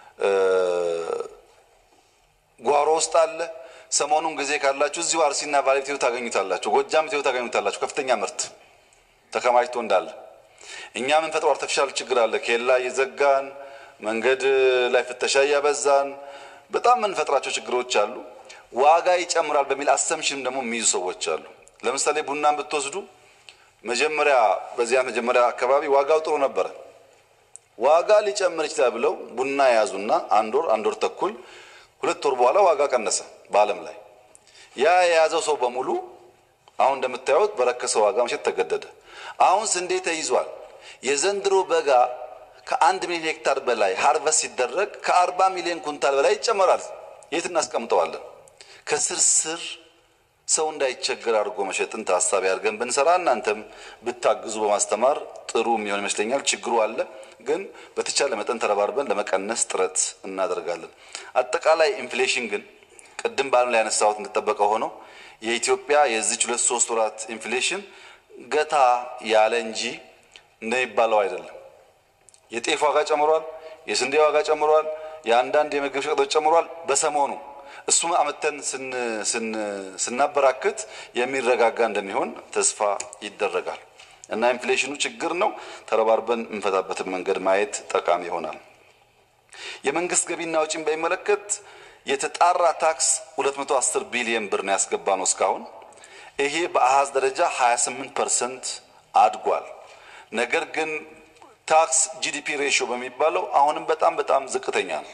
Speaker 1: ጓሮ ውስጥ አለ። ሰሞኑን ጊዜ ካላችሁ እዚሁ አርሲና ቫሌቲው ታገኙታላችሁ፣ ጎጃም ትዩ ታገኙታላችሁ። ከፍተኛ ምርት ተከማችቶ እንዳለ እኛ ምን ፈጥሮ አርቲፊሻል ችግር አለ። ኬላ የዘጋን መንገድ ላይ ፍተሻ ያበዛን በጣም ምን ፈጥራቸው ችግሮች አሉ። ዋጋ ይጨምራል በሚል አሰምሽን ደግሞ የሚይዙ ሰዎች አሉ። ለምሳሌ ቡናን ብትወስዱ መጀመሪያ በዚያ መጀመሪያ አካባቢ ዋጋው ጥሩ ነበር። ዋጋ ሊጨምር ይችላል ብለው ቡና ያዙና አንድ ወር ተኩል ሁለት ወር በኋላ ዋጋ ቀነሰ በአለም ላይ። ያ የያዘው ሰው በሙሉ አሁን እንደምታዩት በረከሰ ዋጋ መሸጥ ተገደደ። አሁን ስንዴ ተይዟል። የዘንድሮ በጋ ከ1 ሚሊዮን ሄክታር በላይ ሃርቨስት ሲደረግ ከ40 ሚሊዮን ኩንታል በላይ ይጨመራል። የት እናስቀምጠዋለን? ከስር ሰው እንዳይቸገር አድርጎ መሸጥን ታሳቢ አድርገን ብንሰራ እናንተም ብታግዙ በማስተማር ጥሩ የሚሆን ይመስለኛል። ችግሩ አለ ግን በተቻለ መጠን ተረባርበን ለመቀነስ ጥረት እናደርጋለን። አጠቃላይ ኢንፍሌሽን ግን ቅድም ባለም ላይ ያነሳሁት እንደተጠበቀ ሆኖ የኢትዮጵያ የዚህ 2-3 ወራት ኢንፍሌሽን ገታ ያለ እንጂ እንደሚባለው አይደለም። የጤፍ ዋጋ ጨምሯል፣ የስንዴ ዋጋ ጨምሯል፣ የአንዳንድ የምግብ ሸቀጦች ጨምሯል። በሰሞኑ እሱ አመተን ስናበራክት የሚረጋጋ እንደሚሆን ተስፋ ይደረጋል እና ኢንፍሌሽኑ ችግር ነው። ተረባርበን እንፈታበትን መንገድ ማየት ጠቃሚ ይሆናል። የመንግስት ገቢና ወጪን በሚመለከት የተጣራ ታክስ 210 ቢሊዮን ብር ነው ያስገባነው እስካሁን። ይሄ በአሃዝ ደረጃ 28% አድጓል። ነገር ግን ታክስ ጂዲፒ ሬሽዮ በሚባለው አሁንም በጣም ዝቅተኛ ነው።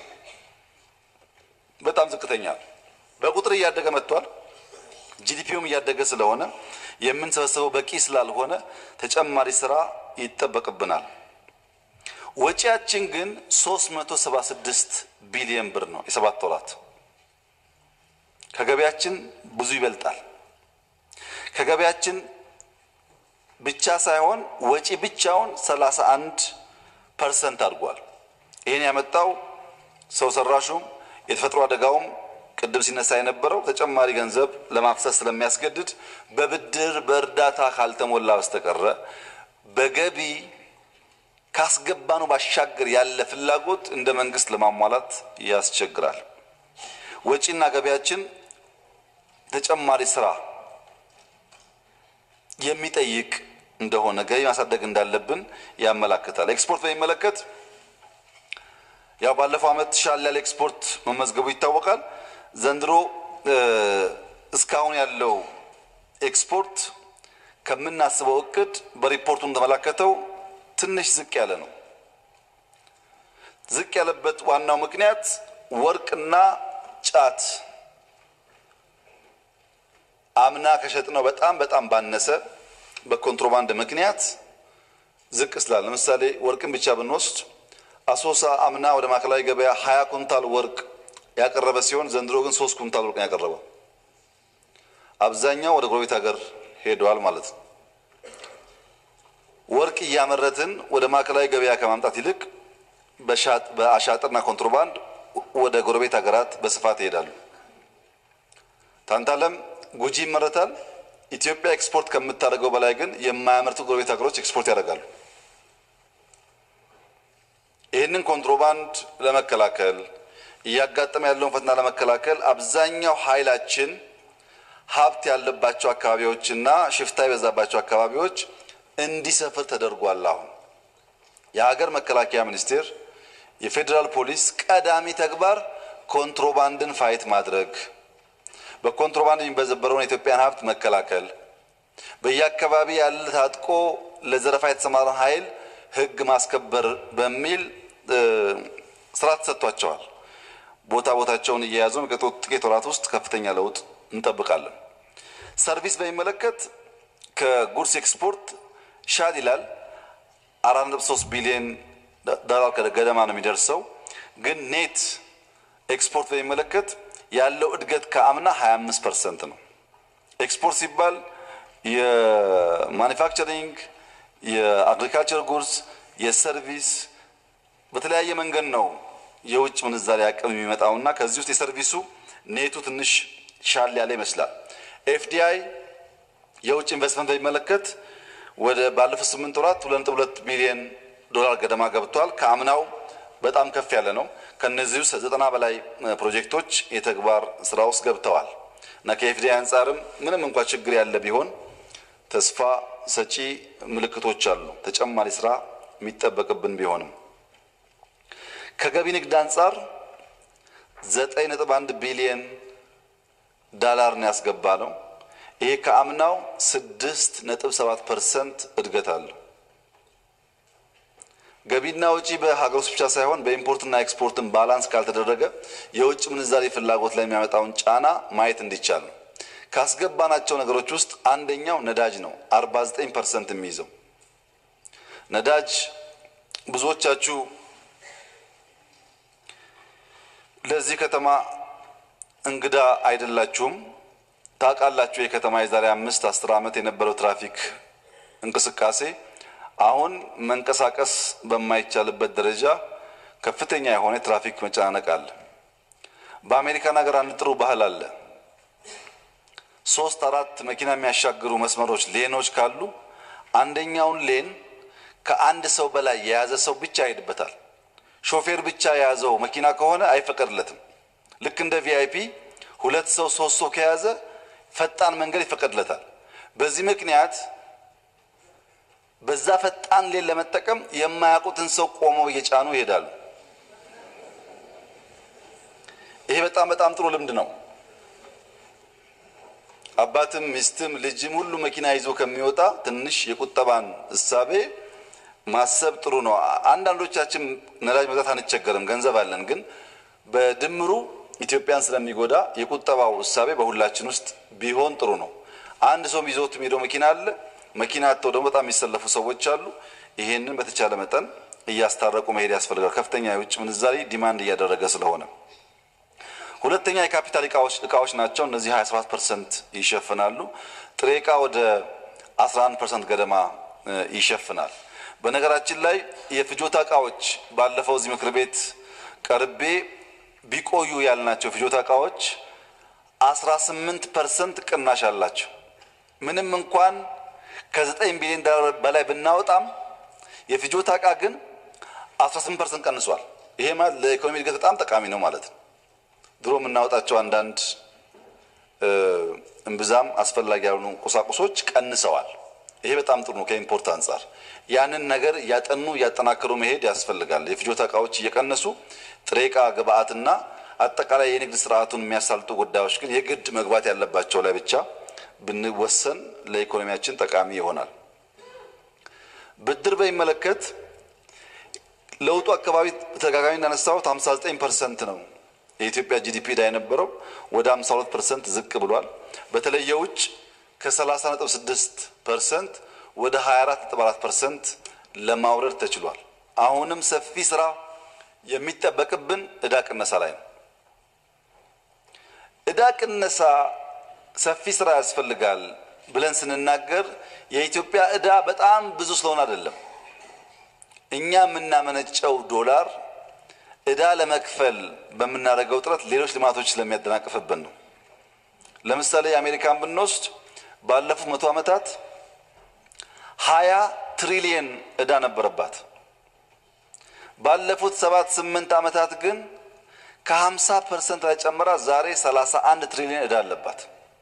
Speaker 1: በጣም ዝቅተኛ ነው። በቁጥር እያደገ መጥቷል። ጂዲፒውም እያደገ ስለሆነ የምንሰበሰበው በቂ ስላልሆነ ተጨማሪ ስራ ይጠበቅብናል። ወጪያችን ግን 376 ቢሊዮን ብር ነው የ7 ወራት። ከገቢያችን ብዙ ይበልጣል። ከገቢያችን ብቻ ሳይሆን ወጪ ብቻውን 31% አድጓል። ይሄን ያመጣው ሰው ሰራሹም የተፈጥሮ አደጋውም ቅድም ሲነሳ የነበረው ተጨማሪ ገንዘብ ለማፍሰስ ስለሚያስገድድ በብድር በእርዳታ ካልተሞላ በስተቀር በገቢ ካስገባነው ባሻገር ያለ ፍላጎት እንደ መንግስት ለማሟላት ያስቸግራል። ወጪና ገቢያችን ተጨማሪ ስራ የሚጠይቅ እንደሆነ ገቢ ማሳደግ እንዳለብን ያመላክታል። ኤክስፖርት በሚመለከት ያው ባለፈው አመት ሻል ያለ ኤክስፖርት መመዝገቡ ይታወቃል። ዘንድሮ እስካሁን ያለው ኤክስፖርት ከምናስበው እቅድ በሪፖርቱ እንደተመላከተው ትንሽ ዝቅ ያለ ነው። ዝቅ ያለበት ዋናው ምክንያት ወርቅና ጫት አምና ከሸጥነው በጣም ባነሰ በኮንትሮባንድ ምክንያት ዝቅ ስላለ፣ ለምሳሌ ወርቅን ብቻ ብንወስድ አሶሳ አምና ወደ ማዕከላዊ ገበያ 20 ኩንታል ወርቅ ያቀረበ ሲሆን ዘንድሮ ግን 3 ኩንታል ወርቅ ያቀረበው። አብዛኛው ወደ ጎረቤት ሀገር ሄዷል ማለት ነው። ወርቅ እያመረትን ወደ ማዕከላዊ ገበያ ከማምጣት ይልቅ በአሻጥርና ኮንትሮባንድ ወደ ጎረቤት ሀገራት በስፋት ይሄዳሉ። ታንታለም ጉጂ ይመረታል። ኢትዮጵያ ኤክስፖርት ከምታደርገው በላይ ግን የማያመርቱ ጎረቤት ሀገሮች ኤክስፖርት ያደርጋሉ። ይህንን ኮንትሮባንድ ለመከላከል እያጋጠመ ያለውን ፈተና ለመከላከል አብዛኛው ኃይላችን ሀብት ያለባቸው አካባቢዎችና ሽፍታ የበዛባቸው አካባቢዎች እንዲሰፍር ተደርጓል። አሁን የሀገር መከላከያ ሚኒስቴር የፌደራል ፖሊስ ቀዳሚ ተግባር ኮንትሮባንድን ፋይት ማድረግ፣ በኮንትሮባንድ የሚበዘበረውን የኢትዮጵያን ሀብት መከላከል፣ በየአካባቢ ያለ ታጥቆ ለዘረፋ የተሰማራን ኃይል ህግ ማስከበር በሚል ስራ ተሰጥቷቸዋል። ቦታቸውን እየያዙ ጥቂት ወራት ውስጥ ከፍተኛ ለውጥ እንጠብቃለን። ሰርቪስ በሚመለከት ከጉድስ ኤክስፖርት ሻል ይላል 4.3 ቢሊዮን ዶላር ገደማ ነው የሚደርሰው። ግን ኔት ኤክስፖርት በሚመለከት ያለው እድገት ከአምና 25% ነው። ኤክስፖርት ሲባል የማኑፋክቸሪንግ፣ የአግሪካልቸር ጉድስ፣ የሰርቪስ በተለያየ መንገድ ነው የውጭ ምንዛሪ አቅም የሚመጣውና ከዚህ ውስጥ የሰርቪሱ ኔቱ ትንሽ ሻል ያለ ይመስላል። ኤፍዲአይ የውጭ ኢንቨስትመንት በሚመለከት ወደ ባለፉት 8 ወራት 2.2 ቢሊዮን ዶላር ገደማ ገብቷል። ከአምናው በጣም ከፍ ያለ ነው። ከነዚህ ውስጥ 90 በላይ ፕሮጀክቶች የተግባር ስራ ውስጥ ገብተዋል እና ከኤፍዲአይ አንፃርም ምንም እንኳን ችግር ያለ ቢሆን ተስፋ ሰጪ ምልክቶች አሉ። ተጨማሪ ስራ የሚጠበቅብን ቢሆንም ከገቢ ንግድ አንፃር 9.1 ቢሊዮን ዶላር ነው ያስገባነው። ይሄ ከአምናው 6.7% እድገት አለው። ገቢና ወጪ በሀገር ውስጥ ብቻ ሳይሆን በኢምፖርትና ኤክስፖርትን ባላንስ ካልተደረገ የውጭ ምንዛሪ ፍላጎት ላይ የሚያመጣውን ጫና ማየት እንዲቻል ነው። ካስገባናቸው ነገሮች ውስጥ አንደኛው ነዳጅ ነው። 49% የሚይዘው ነዳጅ ብዙዎቻችሁ ለዚህ ከተማ እንግዳ አይደላችሁም። ታውቃላችሁ የከተማ የዛሬ 5-10 ዓመት የነበረው ትራፊክ እንቅስቃሴ አሁን መንቀሳቀስ በማይቻልበት ደረጃ ከፍተኛ የሆነ ትራፊክ መጨናነቅ አለ። በአሜሪካን ሀገር አንድ ጥሩ ባህል አለ። 3-4 መኪና የሚያሻግሩ መስመሮች ሌኖች ካሉ አንደኛውን ሌን ከአንድ ሰው በላይ የያዘ ሰው ብቻ ይሄድበታል። ሾፌር ብቻ የያዘው መኪና ከሆነ አይፈቀድለትም። ልክ እንደ ቪአይፒ 2 ሰው 3 ሰው ከያዘ ፈጣን መንገድ ይፈቀድለታል። በዚህ ምክንያት በዛ ፈጣን ሌን ለመጠቀም የማያውቁትን ሰው ቆመው እየጫኑ ይሄዳሉ። ይሄ በጣም ጥሩ ልምድ ነው። አባትም ሚስትም ልጅም ሁሉ መኪና ይዞ ከሚወጣ ትንሽ የቁጠባን እሳቤ ማሰብ ጥሩ ነው። አንዳንዶቻችን ነዳጅ መግዛት አንቸገርም፣ ገንዘብ አለን። ግን በድምሩ ኢትዮጵያን ስለሚጎዳ የቁጠባው እሳቤ በሁላችን ውስጥ ቢሆን ጥሩ ነው። አንድ ሰው ይዞት የሚሄደው መኪና አለ። መኪና አጥተው ደግሞ በጣም የሚሰለፉ ሰዎች አሉ። ይሄንን በተቻለ መጠን እያስታረቁ መሄድ ያስፈልጋል። ከፍተኛ የውጭ ምንዛሪ ዲማንድ እያደረገ ስለሆነ ሁለተኛ የካፒታል እቃዎች ናቸው። እነዚህ 27% ይሸፍናሉ። ጥሬ እቃ ወደ 11% ገደማ ይሸፍናል። በነገራችን ላይ የፍጆታ እቃዎች ባለፈው እዚህ ምክር ቤት ቀርቤ ቢቆዩ ያልናቸው ፍጆታ እቃዎች 18% ቅናሽ አላቸው። ምንም እንኳን ከ9 ቢሊዮን ዶላር በላይ ብናወጣም የፍጆታ እቃ ግን 18% ቀንሷል። ይሄ ማለት ለኢኮኖሚ እድገት በጣም ጠቃሚ ነው ማለት ነው። ድሮ የምናወጣቸው አንዳንድ እንብዛም አስፈላጊ ያልሆኑ ቁሳቁሶች ቀንሰዋል። ይሄ በጣም ጥሩ ነው ከኢምፖርት አንፃር። ያንን ነገር ያጠናከሩ መሄድ ያስፈልጋል። የፍጆታ እቃዎች እየቀነሱ ጥሬ እቃ ግብአትና አጠቃላይ የንግድ ስርዓቱን የሚያሳልጡ ጉዳዮች ግን የግድ መግባት ያለባቸው ላይ ብቻ ብንወሰን ለኢኮኖሚያችን ጠቃሚ ይሆናል። ብድር በሚመለከት ለውጡ አካባቢ ተጋጋሚ እንዳነሳሁት 59% ነው የኢትዮጵያ ጂዲፒ ላይ የነበረው ወደ 52% ዝቅ ብሏል። በተለይ የውጭ ከ30.6% ወደ 24.4% ለማውረድ ተችሏል። አሁንም ሰፊ ስራ የሚጠበቅብን እዳ ቅነሳ ላይ ነው። እዳ ቅነሳ ሰፊ ስራ ያስፈልጋል ብለን ስንናገር የኢትዮጵያ እዳ በጣም ብዙ ስለሆነ አይደለም። እኛ የምናመነጨው ዶላር እዳ ለመክፈል በመናረጋው ጥረት ሌሎች ልማቶች ስለሚያደናቅፍብን ነው። ለምሳሌ የአሜሪካን ብንወስድ ባለፉት 100 ዓመታት 20 ትሪሊየን እዳ ነበረባት። ባለፉት 7-8 ዓመታት ግን ከ50% ላይ ጨምራ ዛሬ 31 ትሪሊየን እዳ አለባት።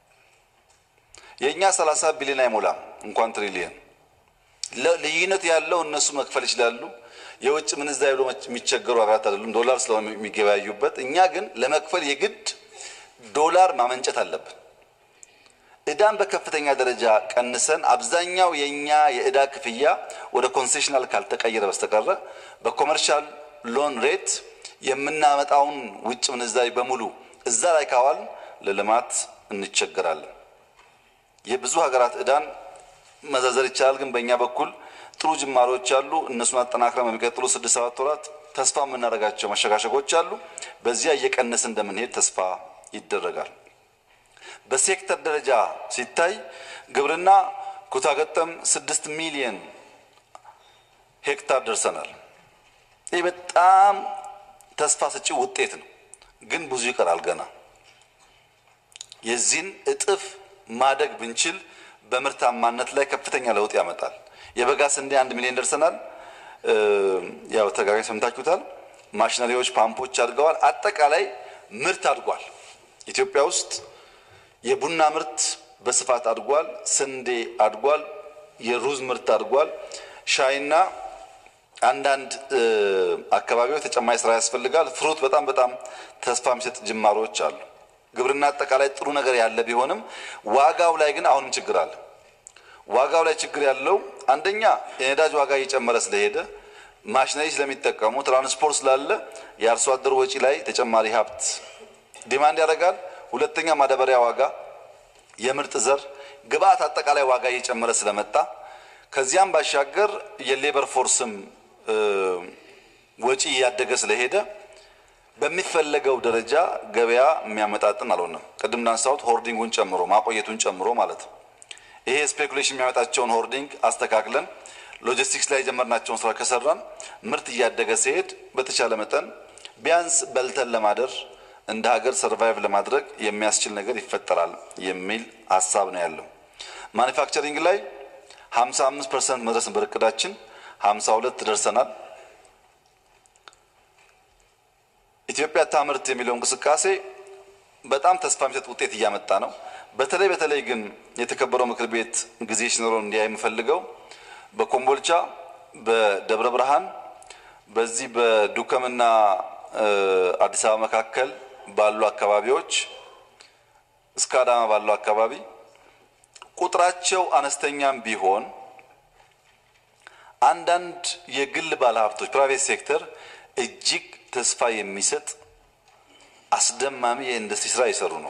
Speaker 1: የኛ 30 ቢሊዮን አይሞላም እንኳን ትሪሊየን። ልዩነት ያለው እነሱ መክፈል ይችላሉ። የውጭ ምንዛሪ ብሎ የሚቸገሩ አገራት አይደሉም፣ ዶላር ስለሆነ የሚገበያዩበት። እኛ ግን ለመክፈል የግድ ዶላር ማመንጨት አለብን። እዳን በከፍተኛ ደረጃ ቀንሰን አብዛኛው የኛ የእዳ ክፍያ ወደ ኮንሴሽናል ካልተቀየረ በስተቀር በኮመርሻል ሎን ሬት የምናመጣውን ውጭ ምንዛሪ በሙሉ እዛ ላይ ካዋል ለልማት እንቸገራለን። የብዙ ሀገራት ዕዳን መዘርዘር ይቻላል፣ ግን በእኛ በኩል ጥሩ ጅማሮች አሉ። እነሱን አጠናክረን በሚቀጥሉ 6-7 ወራት ተስፋ የምናደርጋቸው መሸጋሸጎች አሉ። በዚያ እየቀነሰ እንደምንሄድ ተስፋ ይደረጋል። በሴክተር ደረጃ ሲታይ ግብርና ኩታ ገጠም 6 ሚሊዮን ሄክታር ደርሰናል። ይህ በጣም ተስፋ ሰጪ ውጤት ነው፣ ግን ብዙ ይቀራል ገና። የዚህን እጥፍ ማደግ ብንችል በምርታማነት ላይ ከፍተኛ ለውጥ ያመጣል። የበጋ ስንዴ 1 ሚሊዮን ደርሰናል። ያው ተጋጋይ ሰምታችሁታል። ማሽነሪዎች ፓምፖች አድገዋል። አጠቃላይ ምርት አድጓል። ኢትዮጵያ ውስጥ የቡና ምርት በስፋት አድጓል። ስንዴ አድጓል። የሩዝ ምርት አድጓል። ሻይና አንዳንድ አካባቢዎች ተጨማሪ ስራ ያስፈልጋል። ፍሩት በጣም ተስፋ የሚሰጥ ጅማሮች አሉ። ግብርና አጠቃላይ ጥሩ ነገር ያለ ቢሆንም ዋጋው ላይ ግን አሁንም ችግር አለ። ዋጋው ላይ ችግር ያለው አንደኛ የነዳጅ ዋጋ እየጨመረ ስለሄደ ማሽነሪ ስለሚጠቀሙ ትራንስፖርት ስላለ የአርሶ አደር ወጪ ላይ ተጨማሪ ሀብት ዲማንድ ያደርጋል። ሁለተኛ ማዳበሪያ ዋጋ፣ የምርጥ ዘር ግብአት አጠቃላይ ዋጋ እየጨመረ ስለመጣ ከዚያም ባሻገር የሌበር ፎርስም ወጪ ያደገ ስለሄደ በሚፈለገው ደረጃ ገበያ የሚያመጣጥን አልሆነም። ቅድም እንዳንሳሁት ሆርዲንጉን ጨምሮ ማቆየቱን ጨምሮ ማለት ነው። ይሄ ስፔኩሌሽን የሚያመጣቸውን ሆርዲንግ አስተካክለን ሎጂስቲክስ ላይ ጀመርናቸውን ስራ ከሰራን ምርት እያደገ ሲሄድ በተቻለ መጠን ቢያንስ በልተን ለማደር እንደ ሀገር ሰርቫይቭ ለማድረግ የሚያስችል ነገር ይፈጠራል የሚል ሐሳብ ነው ያለው። ማኑፋክቸሪንግ ላይ 55% መድረስ በእቅዳችን 52 ደርሰናል። ኢትዮጵያ ታምርት የሚለው እንቅስቃሴ በጣም ተስፋ የሚሰጥ ውጤት እያመጣ ነው። በተለይ ግን የተከበረው ምክር ቤት ጊዜ ሲኖረው እንዲያይ የምፈልገው በኮምቦልቻ፣ በደብረ ብርሃን፣ በዚህ በዱከምና አዲስ አበባ መካከል ባሉ አካባቢዎች እስከ አዳማ ባሉ አካባቢ ቁጥራቸው አነስተኛም ቢሆን አንዳንድ የግል ባለሀብቶች ፕራይቬት ሴክተር እጅግ ተስፋ የሚሰጥ አስደማሚ የኢንዱስትሪ ስራ ይሰሩ ነው።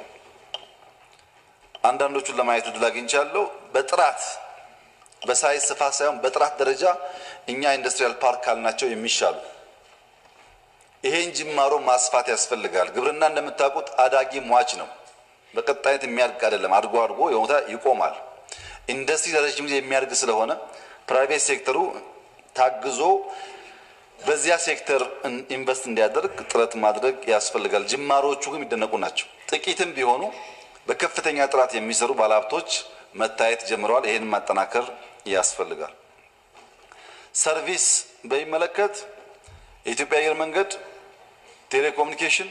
Speaker 1: አንዳንዶቹን ለማየት ዕድል አግኝቻለሁ። በጥራት በሳይዝ ስፋት ሳይሆን በጥራት ደረጃ እኛ ኢንዱስትሪያል ፓርክ ካልናቸው የሚሻሉ ይሄን ጅማሮ ማስፋት ያስፈልጋል። ግብርና እንደምታውቁት አዳጊ ሟች ነው። በቀጣይነት የሚያድግ አይደለም። አድጎ የሆነ ይቆማል። ኢንዱስትሪ ለረጅም ጊዜ የሚያድግ ስለሆነ ፕራይቬት ሴክተሩ ታግዞ በዚያ ሴክተር ኢንቨስት እንዲያደርግ ጥረት ማድረግ ያስፈልጋል። ጅማሮቹ ግን የሚደነቁ ናቸው። ጥቂትም ቢሆኑ በከፍተኛ ጥራት የሚሰሩ ባለሀብቶች መታየት ጀምረዋል። ይሄን ማጠናከር ያስፈልጋል። ሰርቪስ በሚመለከት የኢትዮጵያ አየር መንገድ፣ ቴሌኮሙኒኬሽን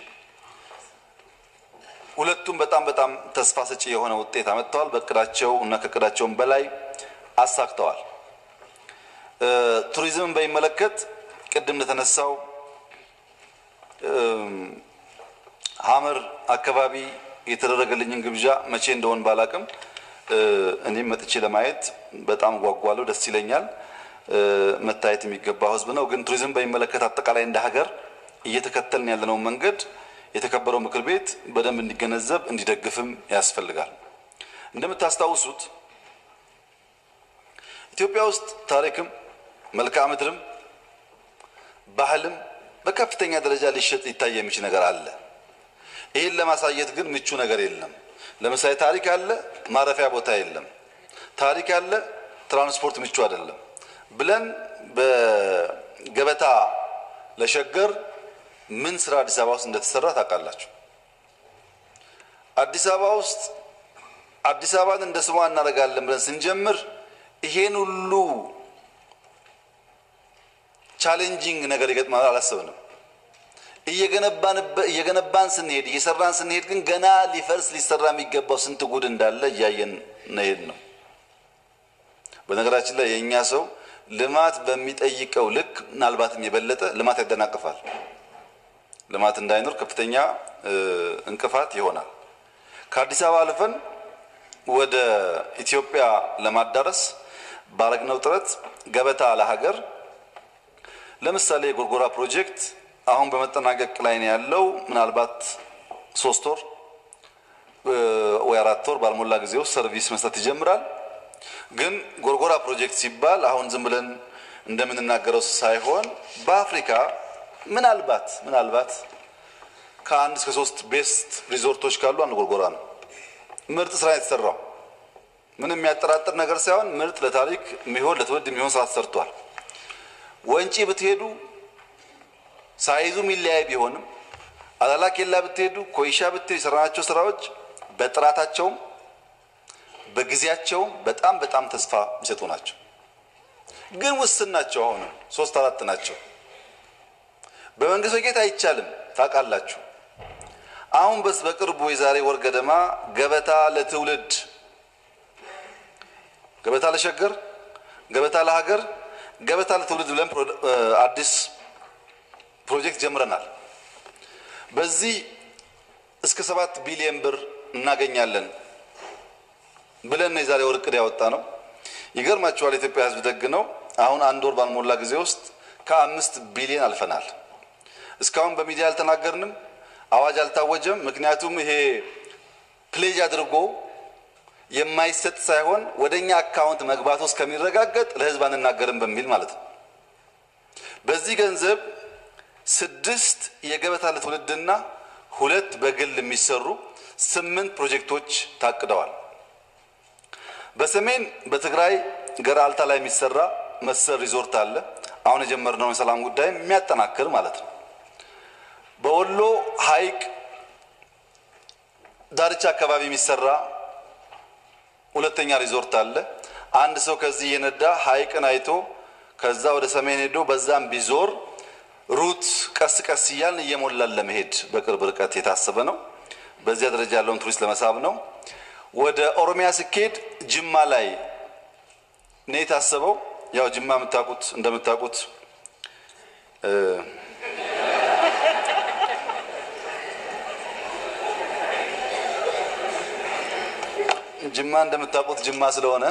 Speaker 1: ሁለቱም በጣም ተስፋ ሰጪ የሆነ ውጤት አመጥተዋል። በእቅዳቸው እና ከእቅዳቸውም በላይ አሳክተዋል። ቱሪዝምን በሚመለከት ቅድም እንደተነሳው ሐመር አካባቢ የተደረገልኝን ግብዣ መቼ እንደሆነ ባላቅም እኔም መጥቼ ለማየት በጣም ጓጓለሁ። ደስ ይለኛል። መታየት የሚገባው ህዝብ ነው። ግን ቱሪዝም በሚመለከት አጠቃላይ እንደ ሀገር እየተከተልን ያለነው መንገድ የተከበረው ምክር ቤት በደንብ እንዲገነዘብ እንዲደግፍም ያስፈልጋል። እንደምታስታውሱት ኢትዮጵያ ውስጥ ታሪክም መልክዓ ምድርም ባህልም በከፍተኛ ደረጃ ሊሸጥ ሊታይ የሚችል ነገር አለ። ይሄን ለማሳየት ግን ምቹ ነገር የለም። ለምሳሌ ታሪክ አለ፣ ማረፊያ ቦታ የለም። ታሪክ አለ፣ ትራንስፖርት ምቹ አይደለም ብለን በገበታ ለሸገር ምን ስራ አዲስ አበባ ውስጥ እንደተሰራ ታውቃላችሁ። አዲስ አበባ ውስጥ አዲስ አበባን እንደ ስሟ እናደርጋለን ብለን ስንጀምር ይሄን ሁሉ ቻሌንጂንግ ነገር ይገጥማል አላሰብንም። እየገነባን ስንሄድ እየሰራን ስንሄድ ግን ገና ሊፈርስ ሊሰራ የሚገባው ስንት ጉድ እንዳለ እያየን ነው። በነገራችን ላይ የኛ ሰው ልማት በሚጠይቀው ልክ ምናልባትም የበለጠ ልማት ያደናቅፋል። ልማት እንዳይኖር ከፍተኛ እንቅፋት ይሆናል። ከአዲስ አበባ አልፈን ወደ ኢትዮጵያ ለማዳረስ ባረግነው ጥረት ገበታ ለሀገር ለምሳሌ የጎርጎራ ፕሮጀክት አሁን በመጠናቀቅ ላይ ነው ያለው። ምናልባት 3 ወር ወይ 4 ወር ባልሞላ ጊዜ ውስጥ ሰርቪስ መስጠት ይጀምራል። ግን ጎርጎራ ፕሮጀክት ሲባል አሁን ዝም ብለን እንደምንናገረው ሳይሆን በአፍሪካ ምናልባት ከ1 እስከ 3 ቤስት ሪዞርቶች ካሉ አንዱ ጎርጎራ ነው። ምርጥ ስራ የተሰራው ምንም የሚያጠራጥር ነገር ሳይሆን ምርጥ ለታሪክ የሚሆን ለትውልድ የሚሆን ስራ ተሰርቷል። ወንጪ ብትሄዱ ሳይዙ ሚለያይ ቢሆንም አላላ ኬላ ብትሄዱ ኮይሻ ብትሄዱ የሰራናቸው ስራዎች በጥራታቸው በጊዜያቸው በጣም ተስፋ የሚሰጡ ናቸው። ግን ውስን ናቸው። አሁን 3-4 ናቸው። በመንግስት ወጌት አይቻልም ታውቃላችሁ። አሁን በቅርቡ የዛሬ ወር ገደማ ገበታ ለትውልድ ገበታ ለሸገር ገበታ ለሀገር ገበታ ለትውልድ ብለን አዲስ ፕሮጀክት ጀምረናል። በዚህ እስከ 7 ቢሊዮን ብር እናገኛለን ብለን የዛሬ ወር እቅድ ያወጣ ነው። ይገርማችኋል የኢትዮጵያ ሕዝብ ደግ ነው። አሁን 1 ወር ባልሞላ ጊዜ ውስጥ ከ5 ቢሊዮን አልፈናል። እስካሁን በሚዲያ አልተናገርንም፣ አዋጅ አልታወጀም። ምክንያቱም ይሄ ፕሌጅ አድርጎ የማይሰጥ ሳይሆን ወደኛ አካውንት መግባቱ እስከሚረጋገጥ ለሕዝብ አንናገርም በሚል ማለት ነው። በዚህ ገንዘብ 6 የገበታ ለትውልድና 2 በግል የሚሰሩ 8 ፕሮጀክቶች ታቅደዋል። በሰሜን በትግራይ ገራልታ ላይ የሚሰራ መሰል ሪዞርት አለ። አሁን የጀመርነው የሰላም ጉዳይ የሚያጠናክር ማለት ነው። በወሎ ሐይቅ ዳርቻ አካባቢ የሚሰራ ሁለተኛ ሪዞርት አለ። አንድ ሰው ከዚህ የነዳ ሐይቅን አይቶ ከዛ ወደ ሰሜን ሄዶ በዛም ቢዞር ሩት ቀስ ይያልን እየሞላን ለመሄድ በቅርብ ርቀት የታሰበ ነው። በዚያ ደረጃ ያለውን ቱሪስት ለመሳብ ነው። ወደ ኦሮሚያ ስኬድ ጅማ ላይ ነው የታሰበው። ያው ጅማ እንደምታውቁት ጅማ ስለሆነ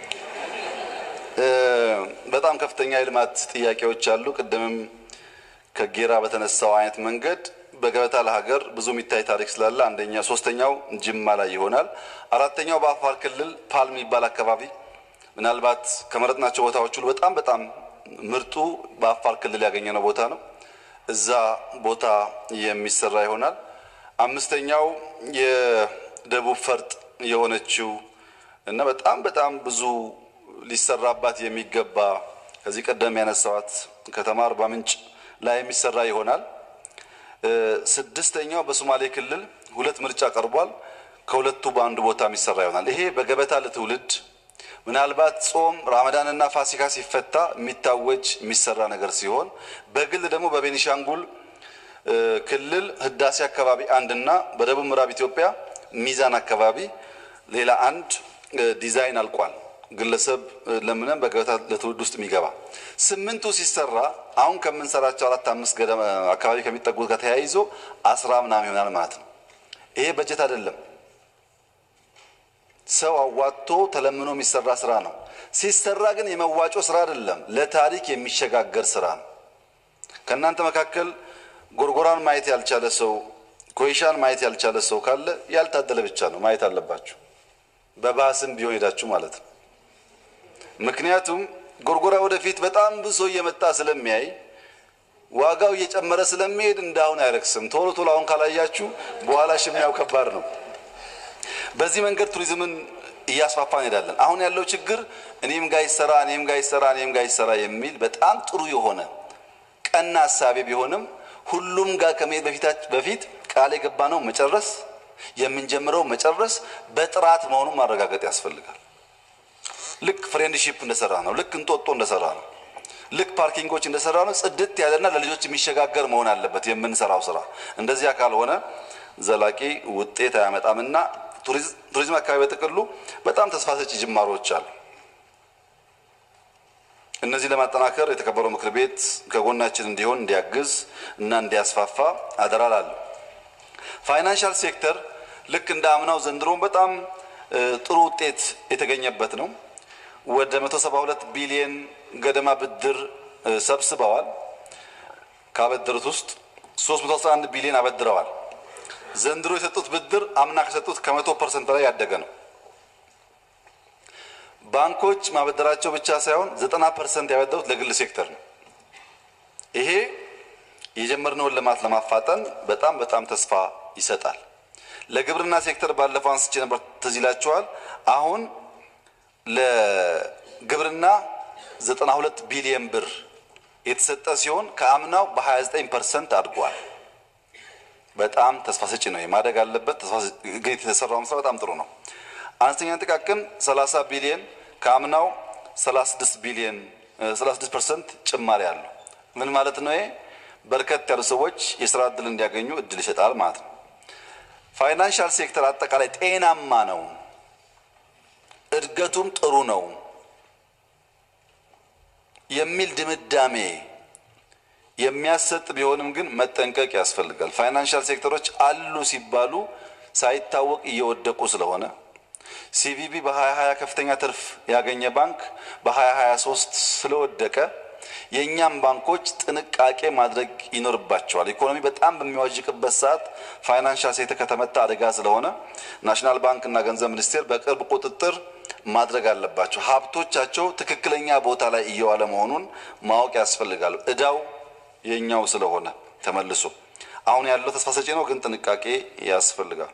Speaker 1: በጣም ከፍተኛ የልማት ጥያቄዎች አሉ። ቀደምም ከጌራ በተነሳው አይነት መንገድ በገበታ ለሀገር ብዙ የሚታይ ታሪክ ስላለ አንደኛ 3ኛው ጅማ ላይ ይሆናል። 4ኛው በአፋር ክልል ፓልም ይባል አካባቢ ምናልባት ከመረጥናቸው ቦታዎች ሁሉ በጣም ምርጡ በአፋር ክልል ያገኘነው ቦታ ነው። እዛ ቦታ የሚሰራ ይሆናል። 5ኛው የደቡብ ፈርጥ የሆነችው እና በጣም ብዙ ሊሰራባት የሚገባ ከዚህ ቀደም ያነሳዋት ከተማ አርባ ምንጭ ላይ የሚሰራ ይሆናል። 6ኛው በሶማሌ ክልል 2 ምርጫ ቀርቧል። ከሁለቱ በአንዱ ቦታ የሚሰራ ይሆናል። ይሄ በገበታ ለትውልድ ምናልባት ጾም ረመዳንና ፋሲካ ሲፈታ የሚታወጅ የሚሰራ ነገር ሲሆን በግል ደግሞ በቤኒሻንጉል ክልል ህዳሴ አካባቢ አንድና በደቡብ ምዕራብ ኢትዮጵያ ሚዛን አካባቢ ሌላ አንድ ዲዛይን አልቋል። ግለሰብ ለምንም በገበታ ለትውልድ ውስጥ የሚገባ 8ቱ ሲሰራ አሁን ከምንሰራቸው 4-5 ገደማ አካባቢ ከሚጠጉት ጋር ተያይዞ 10 ምናምን ይሆናል ማለት ነው። ይሄ በጀት አይደለም፣ ሰው አዋጥቶ ተለምኖ የሚሰራ ስራ ነው። ሲሰራ ግን የመዋጮ ስራ አይደለም፣ ለታሪክ የሚሸጋገር ስራ ነው። ከናንተ መካከል ጎርጎራን ማየት ያልቻለ ሰው ኮይሻን ማየት ያልቻለ ሰው ካለ ያልታደለ ብቻ ነው ማየት አለባችሁ። በባስም ቢሆን ሄዳችሁ ማለት ነው። ምክንያቱም ጎርጎራ ወደፊት በጣም ብዙ ሰው እየመጣ ስለሚያይ ዋጋው እየጨመረ ስለሚሄድ እንዳሁን አይረክስም። ቶሎ አሁን ካላያችሁ በኋላ ሽሚያው ከባድ ነው። በዚህ መንገድ ቱሪዝምን እያስፋፋን ሄዳለን። አሁን ያለው ችግር እኔም ጋር ይሰራ የሚል በጣም ጥሩ የሆነ ቀና ሐሳቤ ቢሆንም ሁሉም ጋር ከመሄድ በፊት ቃል የገባነው መጨረስ የምንጀምረው መጨረስ በጥራት መሆኑን ማረጋገጥ ያስፈልጋል። ልክ ፍሬንድሺፕ እንደሰራ ነው፣ ልክ እንጦጦ እንደሰራ ነው፣ ልክ ፓርኪንጎች እንደሰራ ነው ጽድት ያለና ለልጆች የሚሸጋገር መሆን አለበት የምንሰራው ስራ። እንደዚያ ካልሆነ ዘላቂ ውጤት አያመጣምና ቱሪዝም አካባቢ በጥቅሉ በጣም ተስፋ ሰጪ ጅማሮች አሉ። እነዚህ ለማጠናከር የተከበረው ምክር ቤት ከጎናችን እንዲሆን እንዲያግዝ እና እንዲያስፋፋ አደራላለሁ። ፋይናንሻል ሴክተር ልክ እንደ አምናው ዘንድሮም በጣም ጥሩ ውጤት የተገኘበት ነው። ወደ 172 ቢሊዮን ገደማ ብድር ሰብስበዋል። ካበደሩት ውስጥ 311 ቢሊዮን አበድረዋል። ዘንድሮ የሰጡት ብድር አምና ከሰጡት ከ100% ላይ ያደገ ነው። ባንኮች ማበደራቸው ብቻ ሳይሆን 90% ያበደሩት ለግል ሴክተር ነው። ይሄ የጀመርነውን ልማት ለማፋጠን በጣም ተስፋ ይሰጣል። ለግብርና ሴክተር ባለፈው አንስቼ ነበር ትዝ ይላችኋል። አሁን ለግብርና 92 ቢሊዮን ብር የተሰጠ ሲሆን ከአምናው በ29% አድጓል። በጣም ተስፋ ሰጪ ነው። ማደግ አለበት። ተስፋ ግን የተሰራው ስራ በጣም ጥሩ ነው። አነስተኛ ጥቃቅን 30 ቢሊዮን ከአምናው 36 ቢሊዮን 36% ጭማሪ አለው። ምን ማለት ነው? ይሄ በርከት ያሉ ሰዎች የሥራ ዕድል እንዲያገኙ እድል ይሰጣል ማለት ነው። ፋይናንሻል ሴክተር አጠቃላይ ጤናማ ነው፣ እድገቱም ጥሩ ነው የሚል ድምዳሜ የሚያሰጥ ቢሆንም ግን መጠንቀቅ ያስፈልጋል። ፋይናንሻል ሴክተሮች አሉ ሲባሉ ሳይታወቅ እየወደቁ ስለሆነ ሲቪቢ በ2020 ከፍተኛ ትርፍ ያገኘ ባንክ በ2023 ስለወደቀ የኛም ባንኮች ጥንቃቄ ማድረግ ይኖርባቸዋል። ኢኮኖሚ በጣም በሚዋጅቅበት ሰዓት ፋይናንሻል ሴክተር ከተመታ አደጋ ስለሆነ ናሽናል ባንክ እና ገንዘብ ሚኒስቴር በቅርብ ቁጥጥር ማድረግ አለባቸው። ሀብቶቻቸው ትክክለኛ ቦታ ላይ እየዋለ መሆኑን ማወቅ ያስፈልጋል። እዳው የኛው ስለሆነ ተመልሶ አሁን ያለው ተስፋ ሰጪ ነው፣ ግን ጥንቃቄ ያስፈልጋል።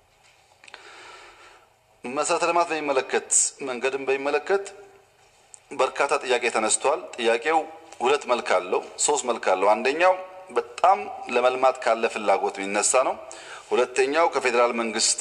Speaker 1: መሰረተ ልማት በሚመለከት መንገድን በሚመለከት በርካታ ጥያቄ ተነስቷል። ጥያቄው ሁለት መልክ አለው፣ ሶስት መልክ አለው። አንደኛው በጣም ለመልማት ካለ ፍላጎት የሚነሳ ነው። ሁለተኛው ከፌደራል መንግስት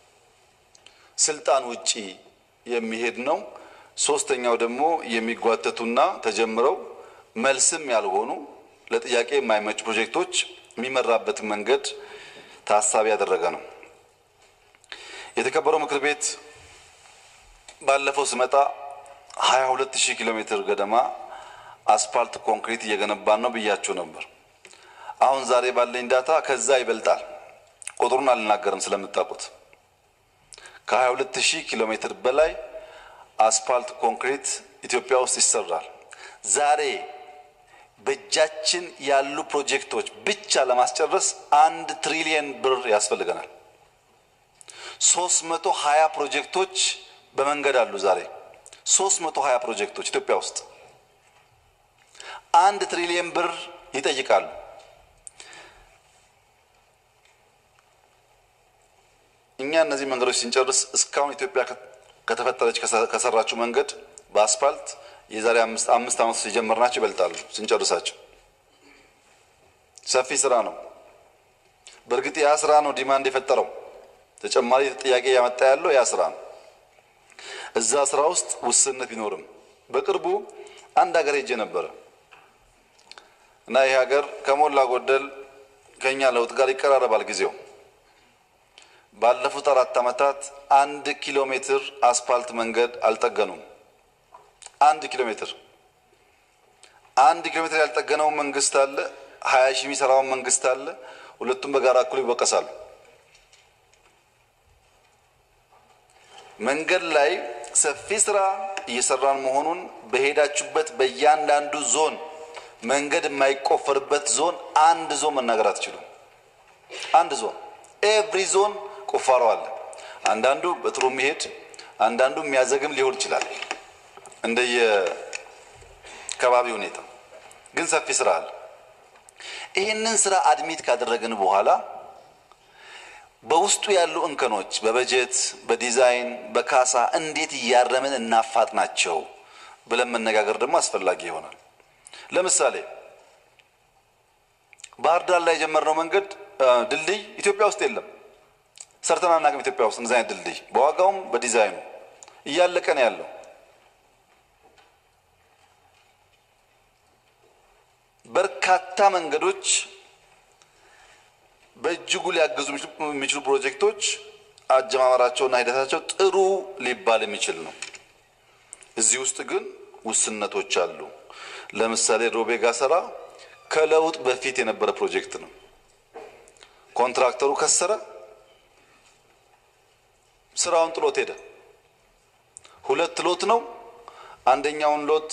Speaker 1: ስልጣን ውጪ የሚሄድ ነው። ሶስተኛው ደግሞ የሚጓተቱና ተጀምረው መልስም ያልሆኑ ለጥያቄ የማይመቹ ፕሮጀክቶች የሚመራበት መንገድ ታሳቢ ያደረገ ነው። የተከበረው ምክር ቤት ባለፈው ስመጣ 22000 ኪሎ ሜትር ገደማ አስፋልት ኮንክሪት እየገነባን ነው ብያችሁ ነበር። አሁን ዛሬ ባለኝ ዳታ ከዛ ይበልጣል። ቁጥሩን አልናገርም ስለምታውቁት። ከ22000 ኪሎ ሜትር በላይ አስፋልት ኮንክሪት ኢትዮጵያ ውስጥ ይሰራል። ዛሬ በእጃችን ያሉ ፕሮጀክቶች ብቻ ለማስጨረስ 1 ትሪሊየን ብር ያስፈልገናል። 320 ፕሮጀክቶች በመንገድ አሉ። ዛሬ 320 ፕሮጀክቶች ኢትዮጵያ ውስጥ 1 ትሪሊየን ብር ይጠይቃሉ። እኛ እነዚህ መንገዶች ስንጨርስ እስካሁን ኢትዮጵያ ከተፈጠረች ከሰራችው መንገድ በአስፋልት የዛሬ 5 ዓመት ሲጀመርናቸው ይበልጣሉ ስንጨርሳቸው። ሰፊ ስራ ነው። በእርግጥ ያ ስራ ነው ዲማንድ የፈጠረው። ተጨማሪ ጥያቄ ያመጣ ያለው ያ ስራ ነው። እዛ ስራ ውስጥ ውስንነት ቢኖርም በቅርቡ አንድ ሀገር ሄጄ ነበር እና ይህ ሀገር ከሞላ ጎደል ከኛ ለውጥ ጋር ይቀራረባል ጊዜው። ባለፉት 4 ዓመታት 1 ኪሎ ሜትር አስፋልት መንገድ አልጠገኑም። 1 ኪሎ ሜትር ያልጠገነው መንግስት አለ፣ 20 ሺህ የሚሰራው መንግስት አለ። ሁለቱም በጋራ እኩል ይወቀሳሉ። መንገድ ላይ ሰፊ ስራ እየሰራን መሆኑን በሄዳችሁበት በእያንዳንዱ ዞን መንገድ የማይቆፈርበት ዞን አንድ ዞን መናገር አትችሉም። አንድ ዞን ኤቭሪ ዞን ቁፋሮ አለ። አንዳንዱ በጥሩ የሚሄድ አንዳንዱ የሚያዘግም ሊሆን ይችላል እንደየ ከባቢ ሁኔታ፣ ግን ሰፊ ስራ አለ። ይሄንን ስራ አድሚት ካደረግን በኋላ በውስጡ ያሉ እንከኖች በበጀት፣ በዲዛይን፣ በካሳ እንዴት ያረምን እናፋጥናቸው ብለን መነጋገር ደግሞ አስፈላጊ ይሆናል። ለምሳሌ ባህር ዳር ላይ የጀመርነው መንገድ ድልድይ ኢትዮጵያ ውስጥ የለም። ሰርተን አናውቅም ኢትዮጵያ ውስጥ እንደዚህ አይነት ድልድይ በዋጋውም በዲዛይኑ እያለቀ ነው ያለው። በርካታ መንገዶች በእጅጉ ሊያገዙ የሚችሉ ፕሮጀክቶች አጀማመራቸውና ሂደታቸው ጥሩ ሊባል የሚችል ነው። እዚህ ውስጥ ግን ውስንነቶች አሉ። ለምሳሌ ሮቤ ጋሰራ ከለውጥ በፊት የነበረ ፕሮጀክት ነው። ኮንትራክተሩ ከሰረ፣ ስራውን ጥሎት ሄደ። 2 ሎት ነው። አንደኛውን ሎት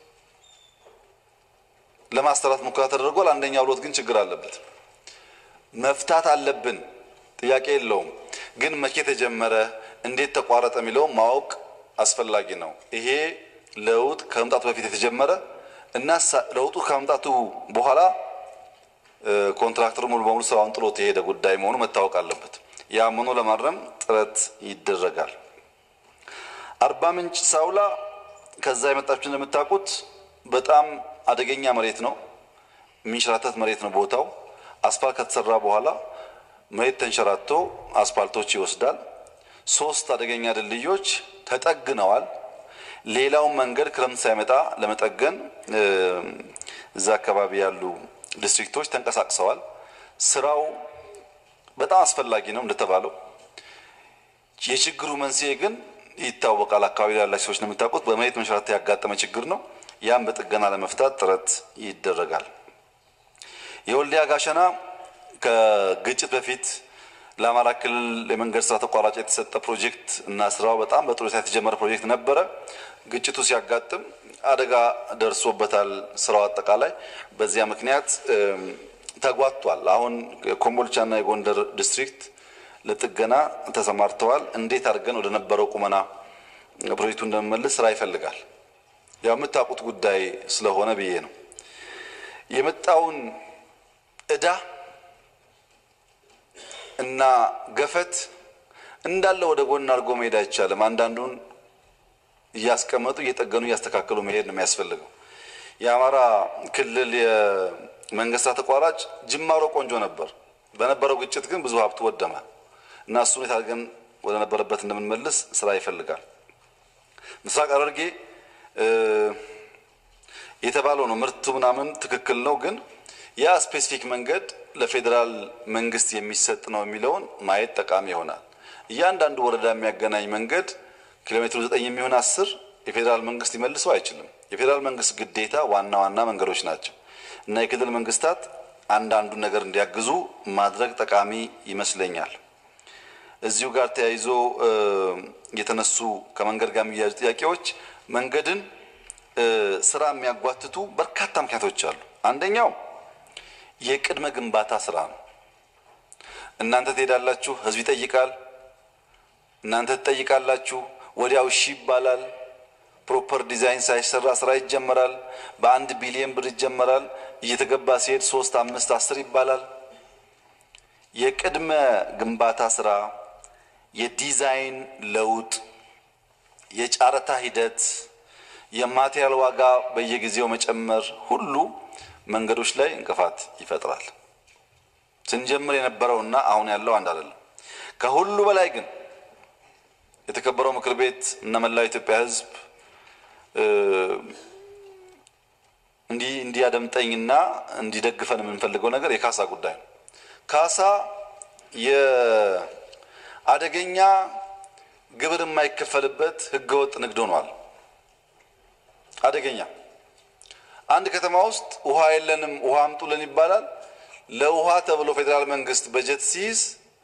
Speaker 1: ለማስተራት ሙከራ ተደርጓል። አንደኛው ሎት ግን ችግር አለበት። መፍታት አለብን፣ ጥያቄ የለውም። ግን መቼ ተጀመረ እንዴት ተቋረጠ የሚለው ማወቅ አስፈላጊ ነው። ይሄ ለውጥ ከመምጣቱ በፊት የተጀመረ እና ለውጡ ከመምጣቱ በኋላ ኮንትራክተሩ ሙሉ በሙሉ ስራውን ጥሎት የሄደ ጉዳይ መሆኑ መታወቅ አለበት። ያመኑ ለማረም ጥረት ይደረጋል። አርባ ምንጭ ሳውላ ከዛ የመጣችሁ እንደምታውቁት በጣም አደገኛ መሬት ነው። የሚንሸራተት መሬት ነው ቦታው። አስፋልት ከተሰራ በኋላ መሬት ተንሸራቶ አስፋልቶች ይወስዳል። 3 አደገኛ ድልድዮች ተጠግነዋል። ሌላው መንገድ ክረምት ሳይመጣ ለመጠገን እዛ አካባቢ ያሉ ዲስትሪክቶች ተንቀሳቅሰዋል። ስራው በጣም አስፈላጊ ነው እንደተባለው። የችግሩ መንስኤ ግን ይታወቃል። አካባቢ ያላችሁ ሰዎች ነው የምታውቁት። በመሬት መንሸራተት ያጋጠመ ችግር ነው። ያን በጥገና ለመፍታት ጥረት ይደረጋል። የወልዲያ ጋሸና ከግጭት በፊት ለአማራ ክልል የመንገድ ስራ ተቋራጭ የተሰጠ ፕሮጀክት እና ስራው በጣም በጥሩ ሁኔታ የተጀመረ ፕሮጀክት ነበረ። ግጭቱ ሲያጋጥም አደጋ ደርሶበታል ስራው አጠቃላይ። በዚያ ምክንያት ተጓቷል። አሁን ኮምቦልቻና የጎንደር ዲስትሪክት ለጥገና ተሰማርተዋል። እንዴት አድርገን ወደ ነበረው ቁመና ፕሮጀክቱ እንደመመለስ ስራ ይፈልጋል። ያው የምታውቁት ጉዳይ ስለሆነ ብዬ ነው። የመጣውን እዳ እና ገፈት እንዳለ ወደ ጎን አድርጎ መሄድ አይቻልም። አንዳንዱን እያስቀመጡ እየጠገኑ እያስተካከሉ መሄድ ነው የሚያስፈልገው። የአማራ ክልል የመንግስት ተቋራጭ ጅማሮ ቆንጆ ነበር። በነበረው ግጭት ግን ብዙ ሀብት ወደመ እና እሱን ታርገን ወደ ነበረበት እንደምንመልስ ስራ ይፈልጋል። ምስራቅ ሐረርጌ የተባለው ነው ምርቱ ምናምን ትክክል ነው። ግን ያ ስፔሲፊክ መንገድ ለፌደራል መንግስት የሚሰጥ ነው የሚለውን ማየት ጠቃሚ ይሆናል። እያንዳንዱ ወረዳ የሚያገናኝ መንገድ ኪሎሜትሩ 9 የሚሆን 10 የፌደራል መንግስት ይመልሰው አይችልም። የፌደራል መንግስት ግዴታ ዋና ዋና መንገዶች ናቸው እና የክልል መንግስታት አንዳንዱ ነገር እንዲያግዙ ማድረግ ጠቃሚ ይመስለኛል። እዚሁ ጋር ተያይዞ የተነሱ ከመንገድ ጋር የሚያያዙ ጥያቄዎች መንገድን ስራ የሚያጓትቱ በርካታ ምክንያቶች አሉ። አንደኛው የቅድመ ግንባታ ስራ ነው። እናንተ ትሄዳላችሁ፣ ህዝብ ይጠይቃል፣ እናንተ ትጠይቃላችሁ፣ ወዲያው እሺ ይባላል። ፕሮፐር ዲዛይን ሳይሰራ ስራ ይጀመራል። በ1 ቢሊዮን ብር ይጀመራል። እየተገባ ሲሄድ 3፣ 5፣ 10 ይባላል። የቅድመ ግንባታ ስራ፣ የዲዛይን ለውጥ፣ የጫረታ ሂደት፣ የማቴሪያል ዋጋ በየጊዜው መጨመር ሁሉ መንገዶች ላይ እንቅፋት ይፈጥራል። ስንጀምር የነበረውና አሁን ያለው አንድ አይደለም። ከሁሉ በላይ ግን የተከበረው ምክር ቤት እና መላው ኢትዮጵያ ህዝብ እንዲያደምጠኝና እንዲደግፈን የምንፈልገው ነገር የካሳ ጉዳይ ነው። ካሳ የአደገኛ ግብር የማይከፈልበት ህገወጥ ንግድ ሆኗል። አደገኛ አንድ ከተማ ውስጥ ውሃ የለንም ውሃ አምጡልን ይባላል። ለውሃ ተብሎ ፌደራል መንግስት በጀት ሲይዝ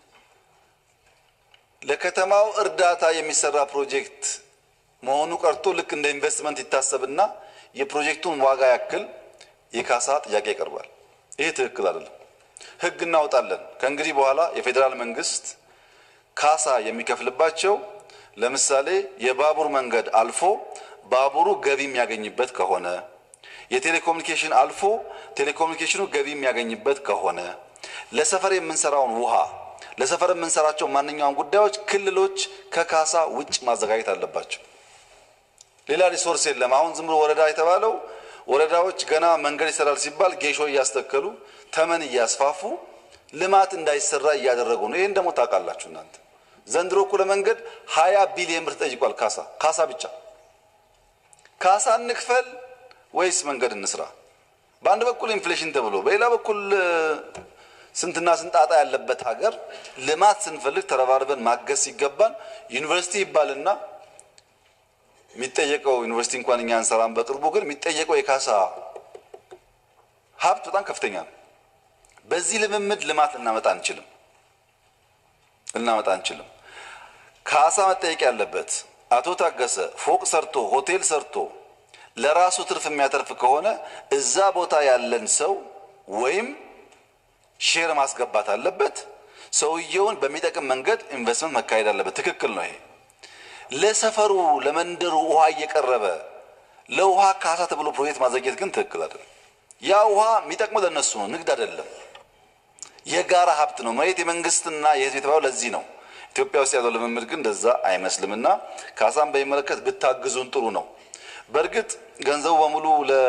Speaker 1: ለከተማው እርዳታ የሚሰራ ፕሮጀክት መሆኑ ቀርቶ ልክ እንደ ኢንቨስትመንት ይታሰብና የፕሮጀክቱን ዋጋ ያክል የካሳ ጥያቄ ይቀርባል። ይሄ ትክክል አይደለም። ህግ እናውጣለን። ከእንግዲህ በኋላ የፌደራል መንግስት ካሳ የሚከፍልባቸው ለምሳሌ የባቡር መንገድ አልፎ ባቡሩ ገቢ የሚያገኝበት ከሆነ፣ የቴሌኮሙኒኬሽን አልፎ ቴሌኮሙኒኬሽኑ ገቢ የሚያገኝበት ከሆነ፣ ለሰፈር የምንሰራውን ውሃ ለሰፈር የምንሰራቸው ማንኛውም ጉዳዮች ክልሎች ከካሳ ውጭ ማዘጋጀት አለባቸው። ሌላ ሪሶርስ የለም። አሁን ዝም ብሎ ወረዳ የተባለው ወረዳዎች ገና መንገድ ይሰራል ሲባል ጌሾ እያስተከሉ ተመን እያስፋፉ ልማት እንዳይሰራ እያደረጉ ነው። ይሄን ደግሞ ታውቃላችሁ እናንተ። ዘንድሮ እኮ ለመንገድ 20 ቢሊዮን ብር ተጠይቋል። ካሳ ብቻ። ካሳ እንክፈል ወይስ መንገድ እንስራ? በአንድ በኩል ኢንፍሌሽን ተብሎ በሌላ በኩል ስንትና ስንጣጣ ያለበት ሀገር ልማት ስንፈልግ ተረባርበን ማገዝ ሲገባን ዩኒቨርሲቲ ይባልና የሚጠየቀው ዩኒቨርሲቲ እንኳን እኛ አንሰራም። በቅርቡ ግን የሚጠየቀው የካሳ ሀብት በጣም ከፍተኛ ነው። በዚህ ልምምድ ልማት ልናመጣ አንችልም። ካሳ መጠየቅ ያለበት አቶ ታገሰ ፎቅ ሰርቶ ሆቴል ሰርቶ ለራሱ ትርፍ የሚያተርፍ ከሆነ እዛ ቦታ ያለን ሰው ወይም ሼር ማስገባት አለበት ሰውየውን በሚጠቅም መንገድ ኢንቨስትመንት መካሄድ አለበት ትክክል ነው ይሄ ለሰፈሩ ለመንደሩ ውሃ እየቀረበ ለውሃ ካሳ ተብሎ ፕሮጀክት ማዘግየት ግን ትክክል አይደለም ያ ውሃ የሚጠቅመው ለነሱ ነው ንግድ አይደለም የጋራ ሀብት ነው መሬት የመንግስትና የህዝብ የተባለው ለዚህ ነው ኢትዮጵያ ውስጥ ያለው ልምምድ ግን እንደዛ አይመስልምና ካሳን በሚመለከት ብታግዙን ጥሩ ነው በርግጥ ገንዘቡ በሙሉ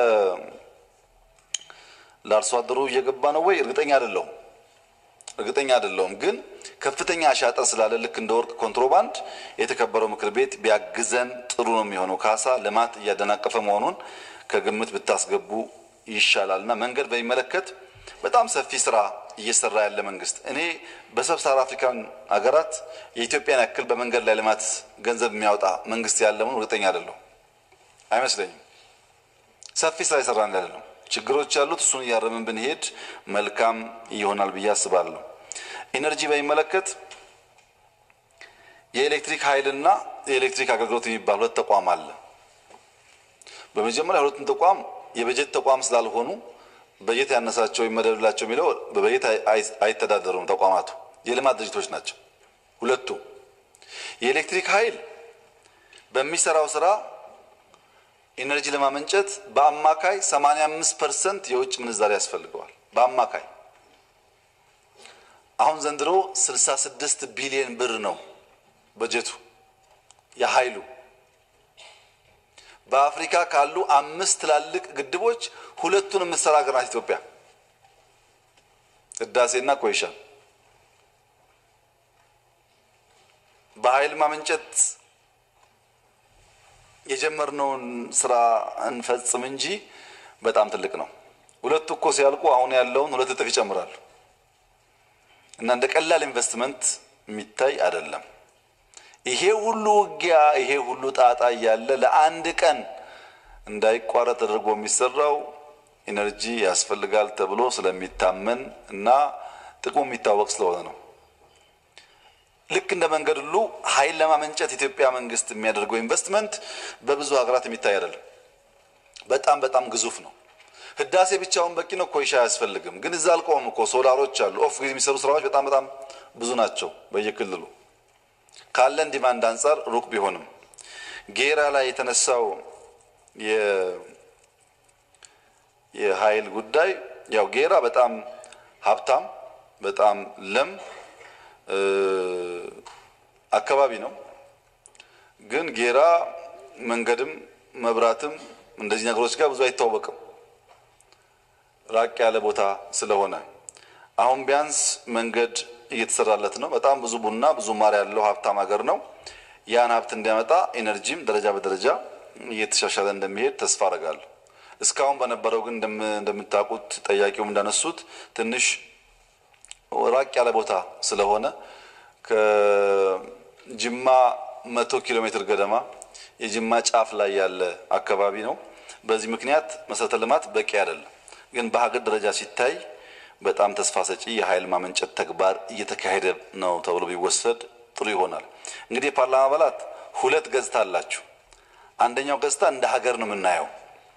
Speaker 1: ለአርሶ አደሩ እየገባ ነው ወይ እርግጠኛ አይደለሁም ግን ከፍተኛ አሻጥር ስላለ ልክ እንደ ወርቅ ኮንትሮባንድ የተከበረው ምክር ቤት ቢያግዘን ጥሩ ነው የሚሆነው ካሳ ልማት እያደናቀፈ መሆኑን ከግምት ብታስገቡ ይሻላልና መንገድ በሚመለከት በጣም ሰፊ ስራ እየሰራ ያለ መንግስት እኔ በሰብሳራ አፍሪካን ሀገራት የኢትዮጵያን ያክል በመንገድ ላይ ልማት ገንዘብ የሚያወጣ መንግስት ያለውን እርግጠኛ አይደለሁም አይመስለኝም ሰፊ ስራ ይሰራን ያለው ችግሮች ያሉት እሱን ያረምን ብንሄድ መልካም ይሆናል ብዬ አስባለሁ ኢነርጂ በሚመለከት የኤሌክትሪክ ኃይልና የኤሌክትሪክ አገልግሎት የሚባል ሁለት ተቋም አለ በመጀመሪያ ሁለቱም ተቋም የበጀት ተቋም ስላልሆኑ በጀት ያነሳቸው ይመደብላቸው የሚለው በበጀት አይተዳደሩም ተቋማቱ የልማት ድርጅቶች ናቸው ሁለቱ የኤሌክትሪክ ኃይል በሚሰራው ስራ ኢነርጂ ለማመንጨት በአማካይ 85% የውጭ ምንዛሪ ያስፈልገዋል በአማካይ አሁን ዘንድሮ 66 ቢሊዮን ብር ነው በጀቱ የኃይሉ በአፍሪካ ካሉ 5 ትላልቅ ግድቦች ሁለቱን የምትሰራ ሀገር ናት ኢትዮጵያ ህዳሴና ኮይሻ በኃይል ማመንጨት የጀመርነውን ስራ እንፈጽም እንጂ በጣም ትልቅ ነው ሁለቱ እኮ ሲያልቁ አሁን ያለውን ሁለት እጥፍ ይጨምራሉ እና እንደ ቀላል ኢንቨስትመንት የሚታይ አይደለም ይሄ ሁሉ ውጊያ ይሄ ሁሉ ጣጣ ያለ ለአንድ ቀን እንዳይቋረጥ ተደርጎ የሚሰራው ኢነርጂ ያስፈልጋል ተብሎ ስለሚታመን እና ጥቅሙ የሚታወቅ ስለሆነ ነው ልክ እንደ መንገድ ሁሉ ኃይል ለማመንጨት ኢትዮጵያ መንግስት የሚያደርገው ኢንቨስትመንት በብዙ ሀገራት የሚታይ አይደለም በጣም ግዙፍ ነው ህዳሴ ብቻውን በቂ ነው ኮይሻ ያስፈልግም ግን እዛ አልቆም እኮ ሶላሮች አሉ ኦፍ ግሪድ የሚሰሩ ስራዎች በጣም ብዙ ናቸው በየክልሉ ካለን ዲማንድ አንፃር ሩቅ ቢሆንም ጌራ ላይ የተነሳው የኃይል ጉዳይ ያው ጌራ በጣም ሀብታም በጣም ለም አካባቢ ነው ግን ጌራ መንገድም መብራትም እንደዚህ ነገሮች ጋር ብዙ አይተዋወቅም ራቅ ያለ ቦታ ስለሆነ አሁን ቢያንስ መንገድ እየተሰራለት ነው በጣም ብዙ ቡና ብዙ ማር ያለው ሀብታም ሀገር ነው ያን ሀብት እንዲያመጣ ኢነርጂም ደረጃ በደረጃ እየተሻሻለ እንደሚሄድ ተስፋ አደርጋለሁ እስካሁን በነበረው ግን እንደምታውቁት ጠያቂውም እንዳነሱት ትንሽ ራቅ ያለ ቦታ ስለሆነ ከጅማ 100 ኪሎ ሜትር ገደማ የጅማ ጫፍ ላይ ያለ አካባቢ ነው በዚህ ምክንያት መሰረተ ልማት በቂ አይደለም ግን በሀገር ደረጃ ሲታይ በጣም ተስፋ ሰጪ የኃይል ማመንጨት ተግባር እየተካሄደ ነው ተብሎ ቢወሰድ ጥሩ ይሆናል እንግዲህ ፓርላማ አባላት ሁለት ገጽታ አላችሁ አንደኛው ገጽታ እንደ ሀገር ነው የምናየው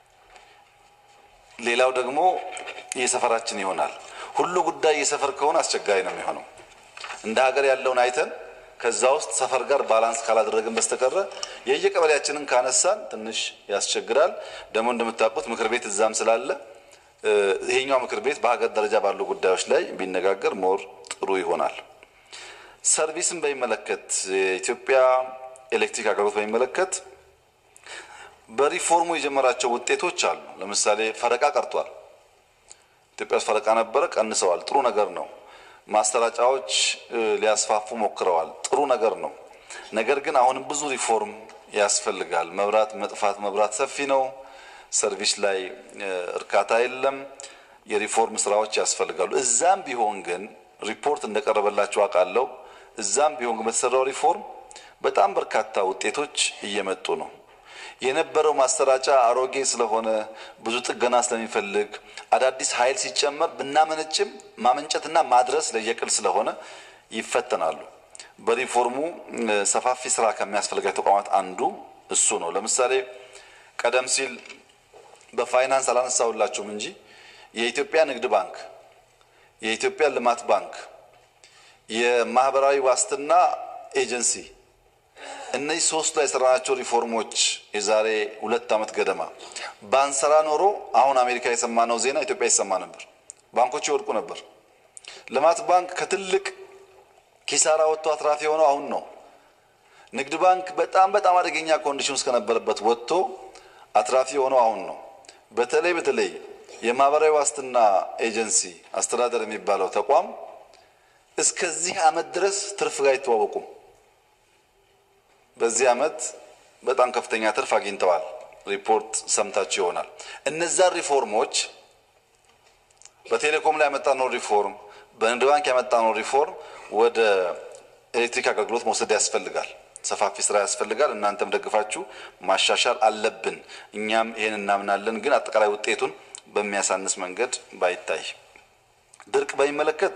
Speaker 1: ሌላው ደግሞ የሰፈራችን ይሆናል ሁሉ ጉዳይ የሰፈር ከሆነ አስቸጋሪ ነው የሚሆነው እንደ ሀገር ያለውን አይተን ከዛ ውስጥ ሰፈር ጋር ባላንስ ካላደረግን በስተቀር የየቀበሌያችንን ካነሳን ትንሽ ያስቸግራል ደግሞ እንደምታውቁት ምክር ቤት እዛም ስላለ ይሄኛው ምክር ቤት በሀገር ደረጃ ባሉ ጉዳዮች ላይ ቢነጋገር ሞር ጥሩ ይሆናል ሰርቪስን በሚመለከት ኢትዮጵያ ኤሌክትሪክ አገልግሎት በሚመለከት በሪፎርሙ የጀመራቸው ውጤቶች አሉ ለምሳሌ ፈረቃ ቀርቷል ኢትዮጵያ ፈረቃ ነበር ቀንሰዋል ጥሩ ነገር ነው ማስተራጫዎች ሊያስፋፉ ሞክረዋል ጥሩ ነገር ነው ነገር ግን አሁንም ብዙ ሪፎርም ያስፈልጋል መብራት መጥፋት መብራት ሰፊ ነው ሰርቪስ ላይ እርካታ የለም የሪፎርም ስራዎች ያስፈልጋሉ እዛም ቢሆን ግን ሪፖርት እንደቀረበላችሁ አቃለው እዛም ቢሆን በተሰራው ሪፎርም በጣም በርካታ ውጤቶች እየመጡ ነው የነበረው ማስተራጫ አሮጌ ስለሆነ ብዙ ጥገና ስለሚፈልግ አዳዲስ ኃይል ሲጨመር ብናመነጭም ማመንጨትና ማድረስ ለየቅል ስለሆነ ይፈተናሉ በሪፎርሙ ሰፋፊ ስራ ከሚያስፈልጋቸው ተቋማት አንዱ እሱ ነው። ለምሳሌ ቀደም ሲል በፋይናንስ አላነሳውላችሁም እንጂ የኢትዮጵያ ንግድ ባንክ፣ የኢትዮጵያ ልማት ባንክ፣ የማህበራዊ ዋስትና ኤጀንሲ እነዚህ ሶስቱ ላይ የሰራናቸው ሪፎርሞች የዛሬ 2 ዓመት ገደማ ባንሰራ ኖሮ አሁን አሜሪካ የሰማነው ዜና ኢትዮጵያ ይሰማ ነበር። ባንኮች ይወድቁ ነበር። ልማት ባንክ ከትልቅ ኪሳራ ወጥቶ አትራፊ ሆኖ አሁን ነው። ንግድ ባንክ በጣም አደገኛ ኮንዲሽን ውስጥ ከነበረበት ወጥቶ አትራፊ ሆኖ አሁን ነው። በተለይ የማህበራዊ ዋስትና ኤጀንሲ አስተዳደር የሚባለው ተቋም እስከዚህ ዓመት ድረስ ትርፍ ጋር አይተዋወቁም። በዚህ ዓመት በጣም ከፍተኛ ትርፍ አግኝተዋል። ሪፖርት ሰምታችሁ ይሆናል። እነዛ ሪፎርሞች በቴሌኮም ላይ ያመጣነው ሪፎርም፣ በንግድ ባንክ ያመጣነው ሪፎርም ወደ ኤሌክትሪክ አገልግሎት መውሰድ ያስፈልጋል። ሰፋፊ ስራ ያስፈልጋል። እናንተም ደግፋችሁ ማሻሻል አለብን። እኛም ይሄን እናምናለን። ግን አጠቃላይ ውጤቱን በሚያሳንስ መንገድ ባይታይ። ድርቅ በሚመለከት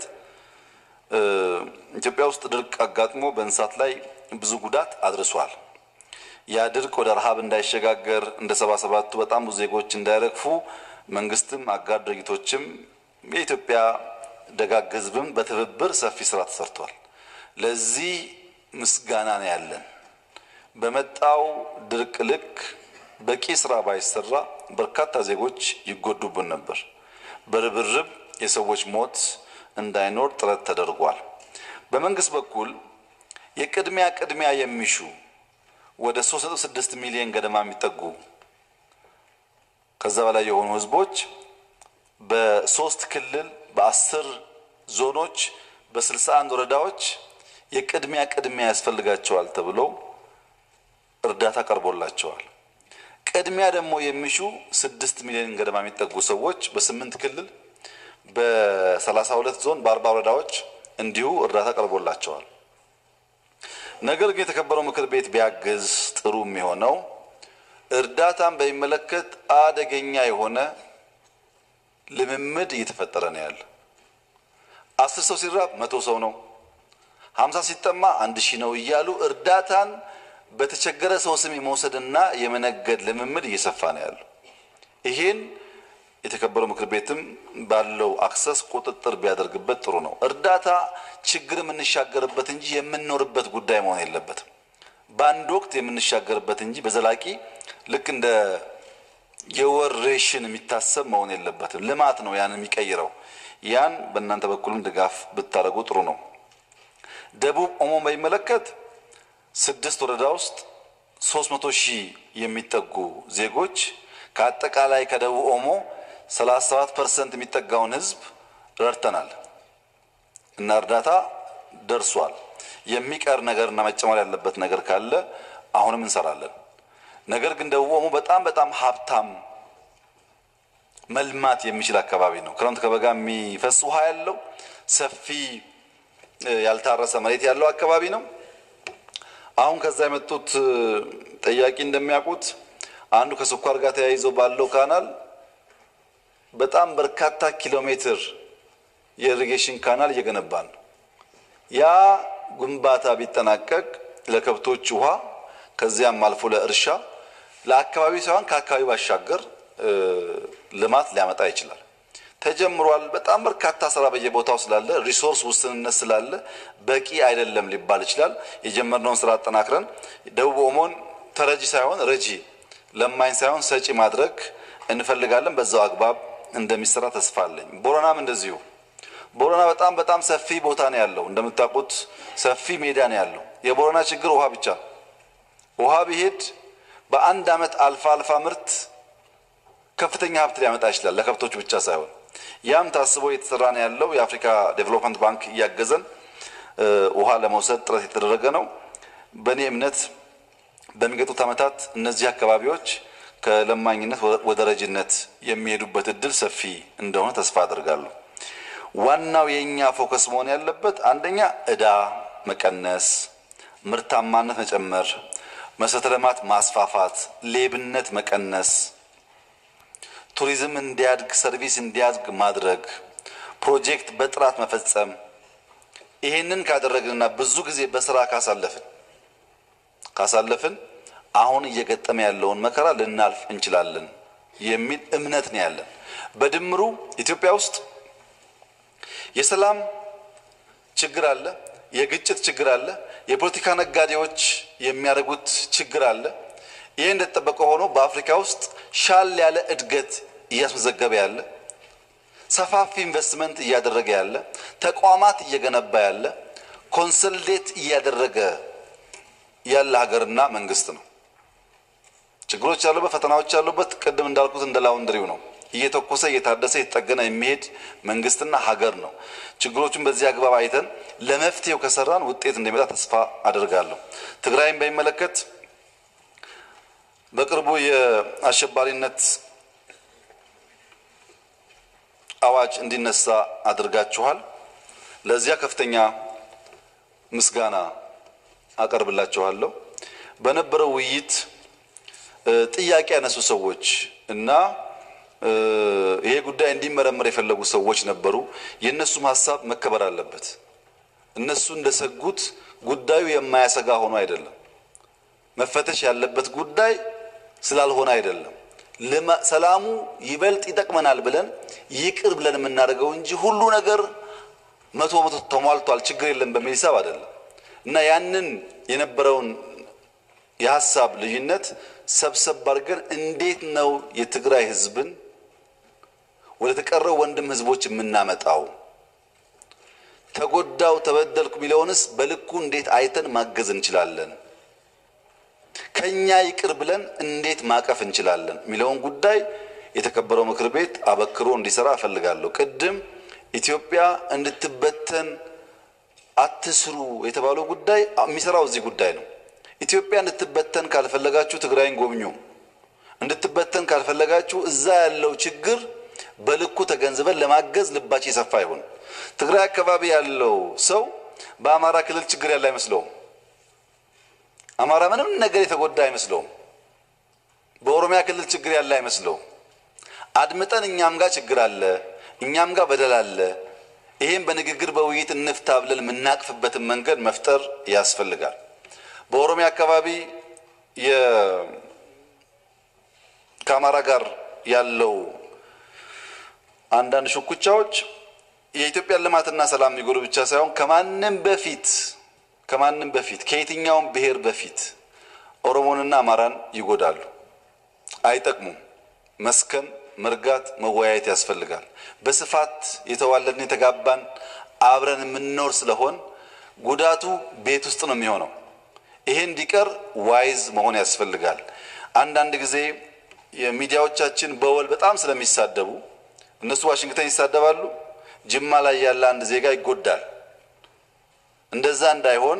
Speaker 1: ኢትዮጵያ ውስጥ ድርቅ አጋጥሞ በእንስሳት ላይ ብዙ ጉዳት አድርሷል። ያ ድርቅ ወደ ረሃብ እንዳይሸጋገር እንደ 77ቱ በጣም ብዙ ዜጎች እንዳይረግፉ መንግስትም አጋር ድርጅቶችም የኢትዮጵያ ደጋግ ህዝብም በትብብር ሰፊ ስራ ተሰርቷል። ለዚህ ምስጋና ነው ያለን። በመጣው ድርቅ ልክ በቂ ስራ ባይሰራ በርካታ ዜጎች ይጎዱብን ነበር። በርብርብ የሰዎች ሞት እንዳይኖር ጥረት ተደርጓል። በመንግስት በኩል የቅድሚያ የሚሹ ወደ 3.6 ሚሊዮን ገደማ የሚጠጉ ከዛ በላይ የሆኑ ህዝቦች በ3 ክልል በ10 ዞኖች በ61 ወረዳዎች የቅድሚያ ያስፈልጋቸዋል ተብሎ እርዳታ ቀርቦላቸዋል። ቅድሚያ ደግሞ የሚሹ 6 ሚሊዮን ገደማ የሚጠጉ ሰዎች በ8 ክልል በ32 ዞን በ40 ወረዳዎች እንዲሁ እርዳታ ቀርቦላቸዋል። ነገር ግን የተከበረው ምክር ቤት ቢያግዝ ጥሩ የሚሆነው እርዳታን በሚመለከት አደገኛ የሆነ ልምምድ እየተፈጠረ ነው ያለ። 10 ሰው ሲራብ 100 ሰው ነው፣ 50 ሲጠማ 1000 ነው እያሉ እርዳታን በተቸገረ ሰው ስም የመውሰድና የመነገድ ልምምድ እየሰፋ ነው ያለው። ይሄን የተከበረው ምክር ቤትም ባለው አክሰስ ቁጥጥር ቢያደርግበት ጥሩ ነው። እርዳታ ችግር የምንሻገርበት እንጂ የምንኖርበት ጉዳይ መሆን የለበትም። በአንድ ወቅት የምንሻገርበት እንጂ በዘላቂ ልክ እንደ የወሬሽን የሚታሰብ መሆን የለበትም። ልማት ነው ያን የሚቀይረው። ያን በእናንተ በኩልም ድጋፍ ብታረጉ ጥሩ ነው። ደቡብ ኦሞ በሚመለከት 6 ወረዳ ውስጥ 300,000 የሚጠጉ ዜጎች ከአጠቃላይ ከደቡብ ኦሞ 37% የሚጠጋውን ህዝብ ረድተናል እና እርዳታ ደርሷል። የሚቀር ነገርና መጨመር ያለበት ነገር ካለ አሁንም እንሰራለን። ነገር ግን ደቡብ ኦሞ በጣም ሀብታም መልማት የሚችል አካባቢ ነው። ክረምት ከበጋ የሚፈስ ውሃ ያለው ሰፊ ያልታረሰ መሬት ያለው አካባቢ ነው። አሁን ከዛ የመጡት ጠያቂ እንደሚያውቁት አንዱ ከስኳር ጋር ተያይዞ ባለው ካናል በጣም በርካታ ኪሎ ሜትር የኢሪጌሽን ካናል እየገነባን ነው። ያ ግንባታ ቢጠናቀቅ ለከብቶች ውሃ ከዚያም አልፎ ለእርሻ ለአካባቢ ሳይሆን ከአካባቢ ባሻገር ልማት ሊያመጣ ይችላል። ተጀምሯል። በጣም በርካታ ስራ በየቦታው ስላለ ሪሶርስ ውስንነት ስላለ በቂ አይደለም ሊባል ይችላል። የጀመርነውን ስራ አጠናክረን ደቡብ ኦሞን ተረጂ ሳይሆን ረጂ፣ ለማኝ ሳይሆን ሰጪ ማድረግ እንፈልጋለን። በዛው አግባብ እንደሚሰራ ተስፋ አለኝ። ቦረናም እንደዚሁ። ቦረና በጣም ሰፊ ቦታ ነው ያለው። እንደምታውቁት ሰፊ ሜዳ ነው ያለው። የቦረና ችግር ውሃ ብቻ። ውሃ ቢሄድ በአንድ አመት አልፋ ምርት ከፍተኛ ሀብት ሊያመጣ ይችላል፣ ለከብቶች ብቻ ሳይሆን። ያም ታስቦ እየተሰራ ነው ያለው። የአፍሪካ ዴቨሎፕመንት ባንክ እያገዘን ውሃ ለመውሰድ ጥረት የተደረገ ነው። በእኔ እምነት በሚገጡት አመታት እነዚህ አካባቢዎች ከለማኝነት ወደ ረጅነት የሚሄዱበት እድል ሰፊ እንደሆነ ተስፋ አደርጋለሁ። ዋናው የኛ ፎከስ መሆን ያለበት አንደኛ እዳ መቀነስ፣ ምርታማነት መጨመር፣ መሰረተ ልማት ማስፋፋት፣ ሌብነት መቀነስ፣ ቱሪዝም እንዲያድግ፣ ሰርቪስ እንዲያድግ ማድረግ፣ ፕሮጀክት በጥራት መፈጸም፣ ይሄንን ካደረግንና ብዙ ጊዜ በስራ ካሳለፍን አሁን እየገጠመ ያለውን መከራ ልናልፍ እንችላለን የሚል እምነት ነው ያለን። በድምሩ ኢትዮጵያ ውስጥ የሰላም ችግር አለ፣ የግጭት ችግር አለ፣ የፖለቲካ ነጋዴዎች የሚያደርጉት ችግር አለ። ይሄ እንደተጠበቀ ሆኖ በአፍሪካ ውስጥ ሻል ያለ እድገት እያስመዘገበ ያለ፣ ሰፋፊ ኢንቨስትመንት እያደረገ ያለ፣ ተቋማት እየገነባ ያለ፣ ኮንሶሊዴት እያደረገ ያለ ሀገርና መንግስት ነው። ችግሮች ያሉበት ፈተናዎች ያሉበት ቅድም እንዳልኩት እንደ ላውንድሪው ነው። እየተኮሰ እየታደሰ እየተጠገነ የሚሄድ መንግስትና ሀገር ነው። ችግሮቹን በዚህ አግባብ አይተን ለመፍትሄው ከሰራን ውጤት እንደሚመጣ ተስፋ አደርጋለሁ። ትግራይን በሚመለከት በቅርቡ የአሸባሪነት አዋጅ እንዲነሳ አድርጋችኋል። ለዚያ ከፍተኛ ምስጋና አቀርብላችኋለሁ። በነበረው ውይይት ጥያቄ ያነሱ ሰዎች እና ይሄ ጉዳይ እንዲመረመር የፈለጉ ሰዎች ነበሩ። የነሱም ሐሳብ መከበር አለበት። እነሱ እንደሰጉት ጉዳዩ የማያሰጋ ሆኖ አይደለም፣ መፈተሽ ያለበት ጉዳይ ስላልሆነ አይደለም። ሰላሙ ይበልጥ ይጠቅመናል ብለን ይቅር ብለን የምናደርገው እንጂ ሁሉ ነገር 100% ተሟልቷል ችግር የለም በሚል ሂሳብ አይደለም። እና ያንን የነበረውን የሐሳብ ልዩነት ሰብሰብ አድርገን እንዴት ነው የትግራይ ህዝብን ወደ ተቀረው ወንድም ህዝቦች የምናመጣው፣ ተጎዳው ተበደልኩ ሚሊዮንስ በልኩ እንዴት አይተን ማገዝ እንችላለን፣ ከኛ ይቅር ብለን እንዴት ማቀፍ እንችላለን ሚሊዮን ጉዳይ የተከበረው ምክር ቤት አበክሮ እንዲሰራ ፈልጋለሁ። ቅድም ኢትዮጵያ እንድትበተን አትስሩ የተባለው ጉዳይ የሚሰራው እዚህ ጉዳይ ነው። ኢትዮጵያ እንድትበተን ካልፈለጋችሁ ትግራይን ጎብኙ። እንድትበተን ካልፈለጋችሁ እዛ ያለው ችግር በልኩ ተገንዝበን ለማገዝ ልባችን ይሰፋ ይሁን። ትግራይ አካባቢ ያለው ሰው በአማራ ክልል ችግር ያለ አይመስለውም። አማራ ምንም ነገር የተጎዳ አይመስለውም። በኦሮሚያ ክልል ችግር ያለ አይመስለውም። አድምጠን እኛም ጋር ችግር አለ፣ እኛም ጋር በደል አለ፣ ይሄን በንግግር በውይይት እንፍታ ብለን የምናቅፍበትን መንገድ መፍጠር ያስፈልጋል። በኦሮሚያ አካባቢ ከአማራ ጋር ያለው አንዳንድ ሽኩቻዎች የኢትዮጵያ ልማትና ሰላም ይጎሉ ብቻ ሳይሆን ከማንም በፊት ከየትኛውም ብሔር በፊት ኦሮሞንና አማራን ይጎዳሉ፣ አይጠቅሙም። መስከን መርጋት መወያየት ያስፈልጋል። በስፋት የተዋለድን የተጋባን አብረን የምንኖር ስለሆን ጉዳቱ ቤት ውስጥ ነው የሚሆነው። ይሄ እንዲቀር ዋይዝ መሆን ያስፈልጋል። አንዳንድ ጊዜ የሚዲያዎቻችን በወል በጣም ስለሚሳደቡ እነሱ ዋሽንግተን ይሳደባሉ፣ ጅማ ላይ ያለ አንድ ዜጋ ይጎዳል። እንደዛ እንዳይሆን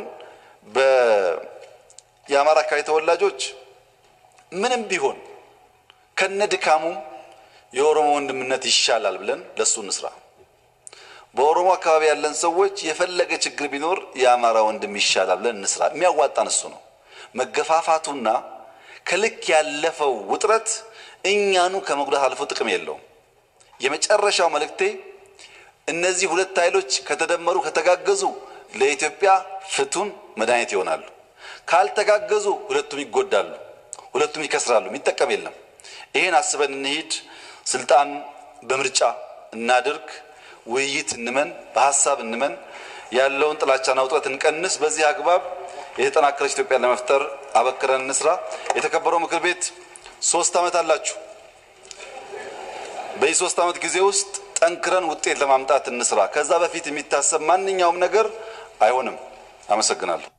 Speaker 1: የአማራ አካባቢ ተወላጆች ምንም ቢሆን ከነድካሙ የኦሮሞ ወንድምነት ይሻላል ብለን ለሱ እንስራ። በኦሮሞ አካባቢ ያለን ሰዎች የፈለገ ችግር ቢኖር የአማራ ወንድም ይሻላል ብለን እንስራ። የሚያዋጣን እሱ ነው። መገፋፋቱና ከልክ ያለፈው ውጥረት እኛኑ ከመጉዳት አልፎ ጥቅም የለውም። የመጨረሻው መልእክቴ እነዚህ ሁለት ኃይሎች ከተደመሩ ከተጋገዙ ለኢትዮጵያ ፍቱን መድኃኒት ይሆናሉ። ካልተጋገዙ ሁለቱም ይጎዳሉ፣ ሁለቱም ይከስራሉ፣ የሚጠቀም የለም። ይሄን አስበን እንሂድ። ስልጣን በምርጫ እናድርግ፣ ውይይት እንመን፣ በሐሳብ እንመን፣ ያለውን ጥላቻና ውጥረት እንቀንስ። በዚህ አግባብ የተጠናከረች ኢትዮጵያ ለመፍጠር አበክረን እንስራ። የተከበረው ምክር ቤት 3 ዓመት አላችሁ። በዚህ 3 ዓመት ጊዜ ውስጥ ጠንክረን ውጤት ለማምጣት እንስራ። ከዛ በፊት የሚታሰብ ማንኛውም ነገር አይሆንም። አመሰግናለሁ።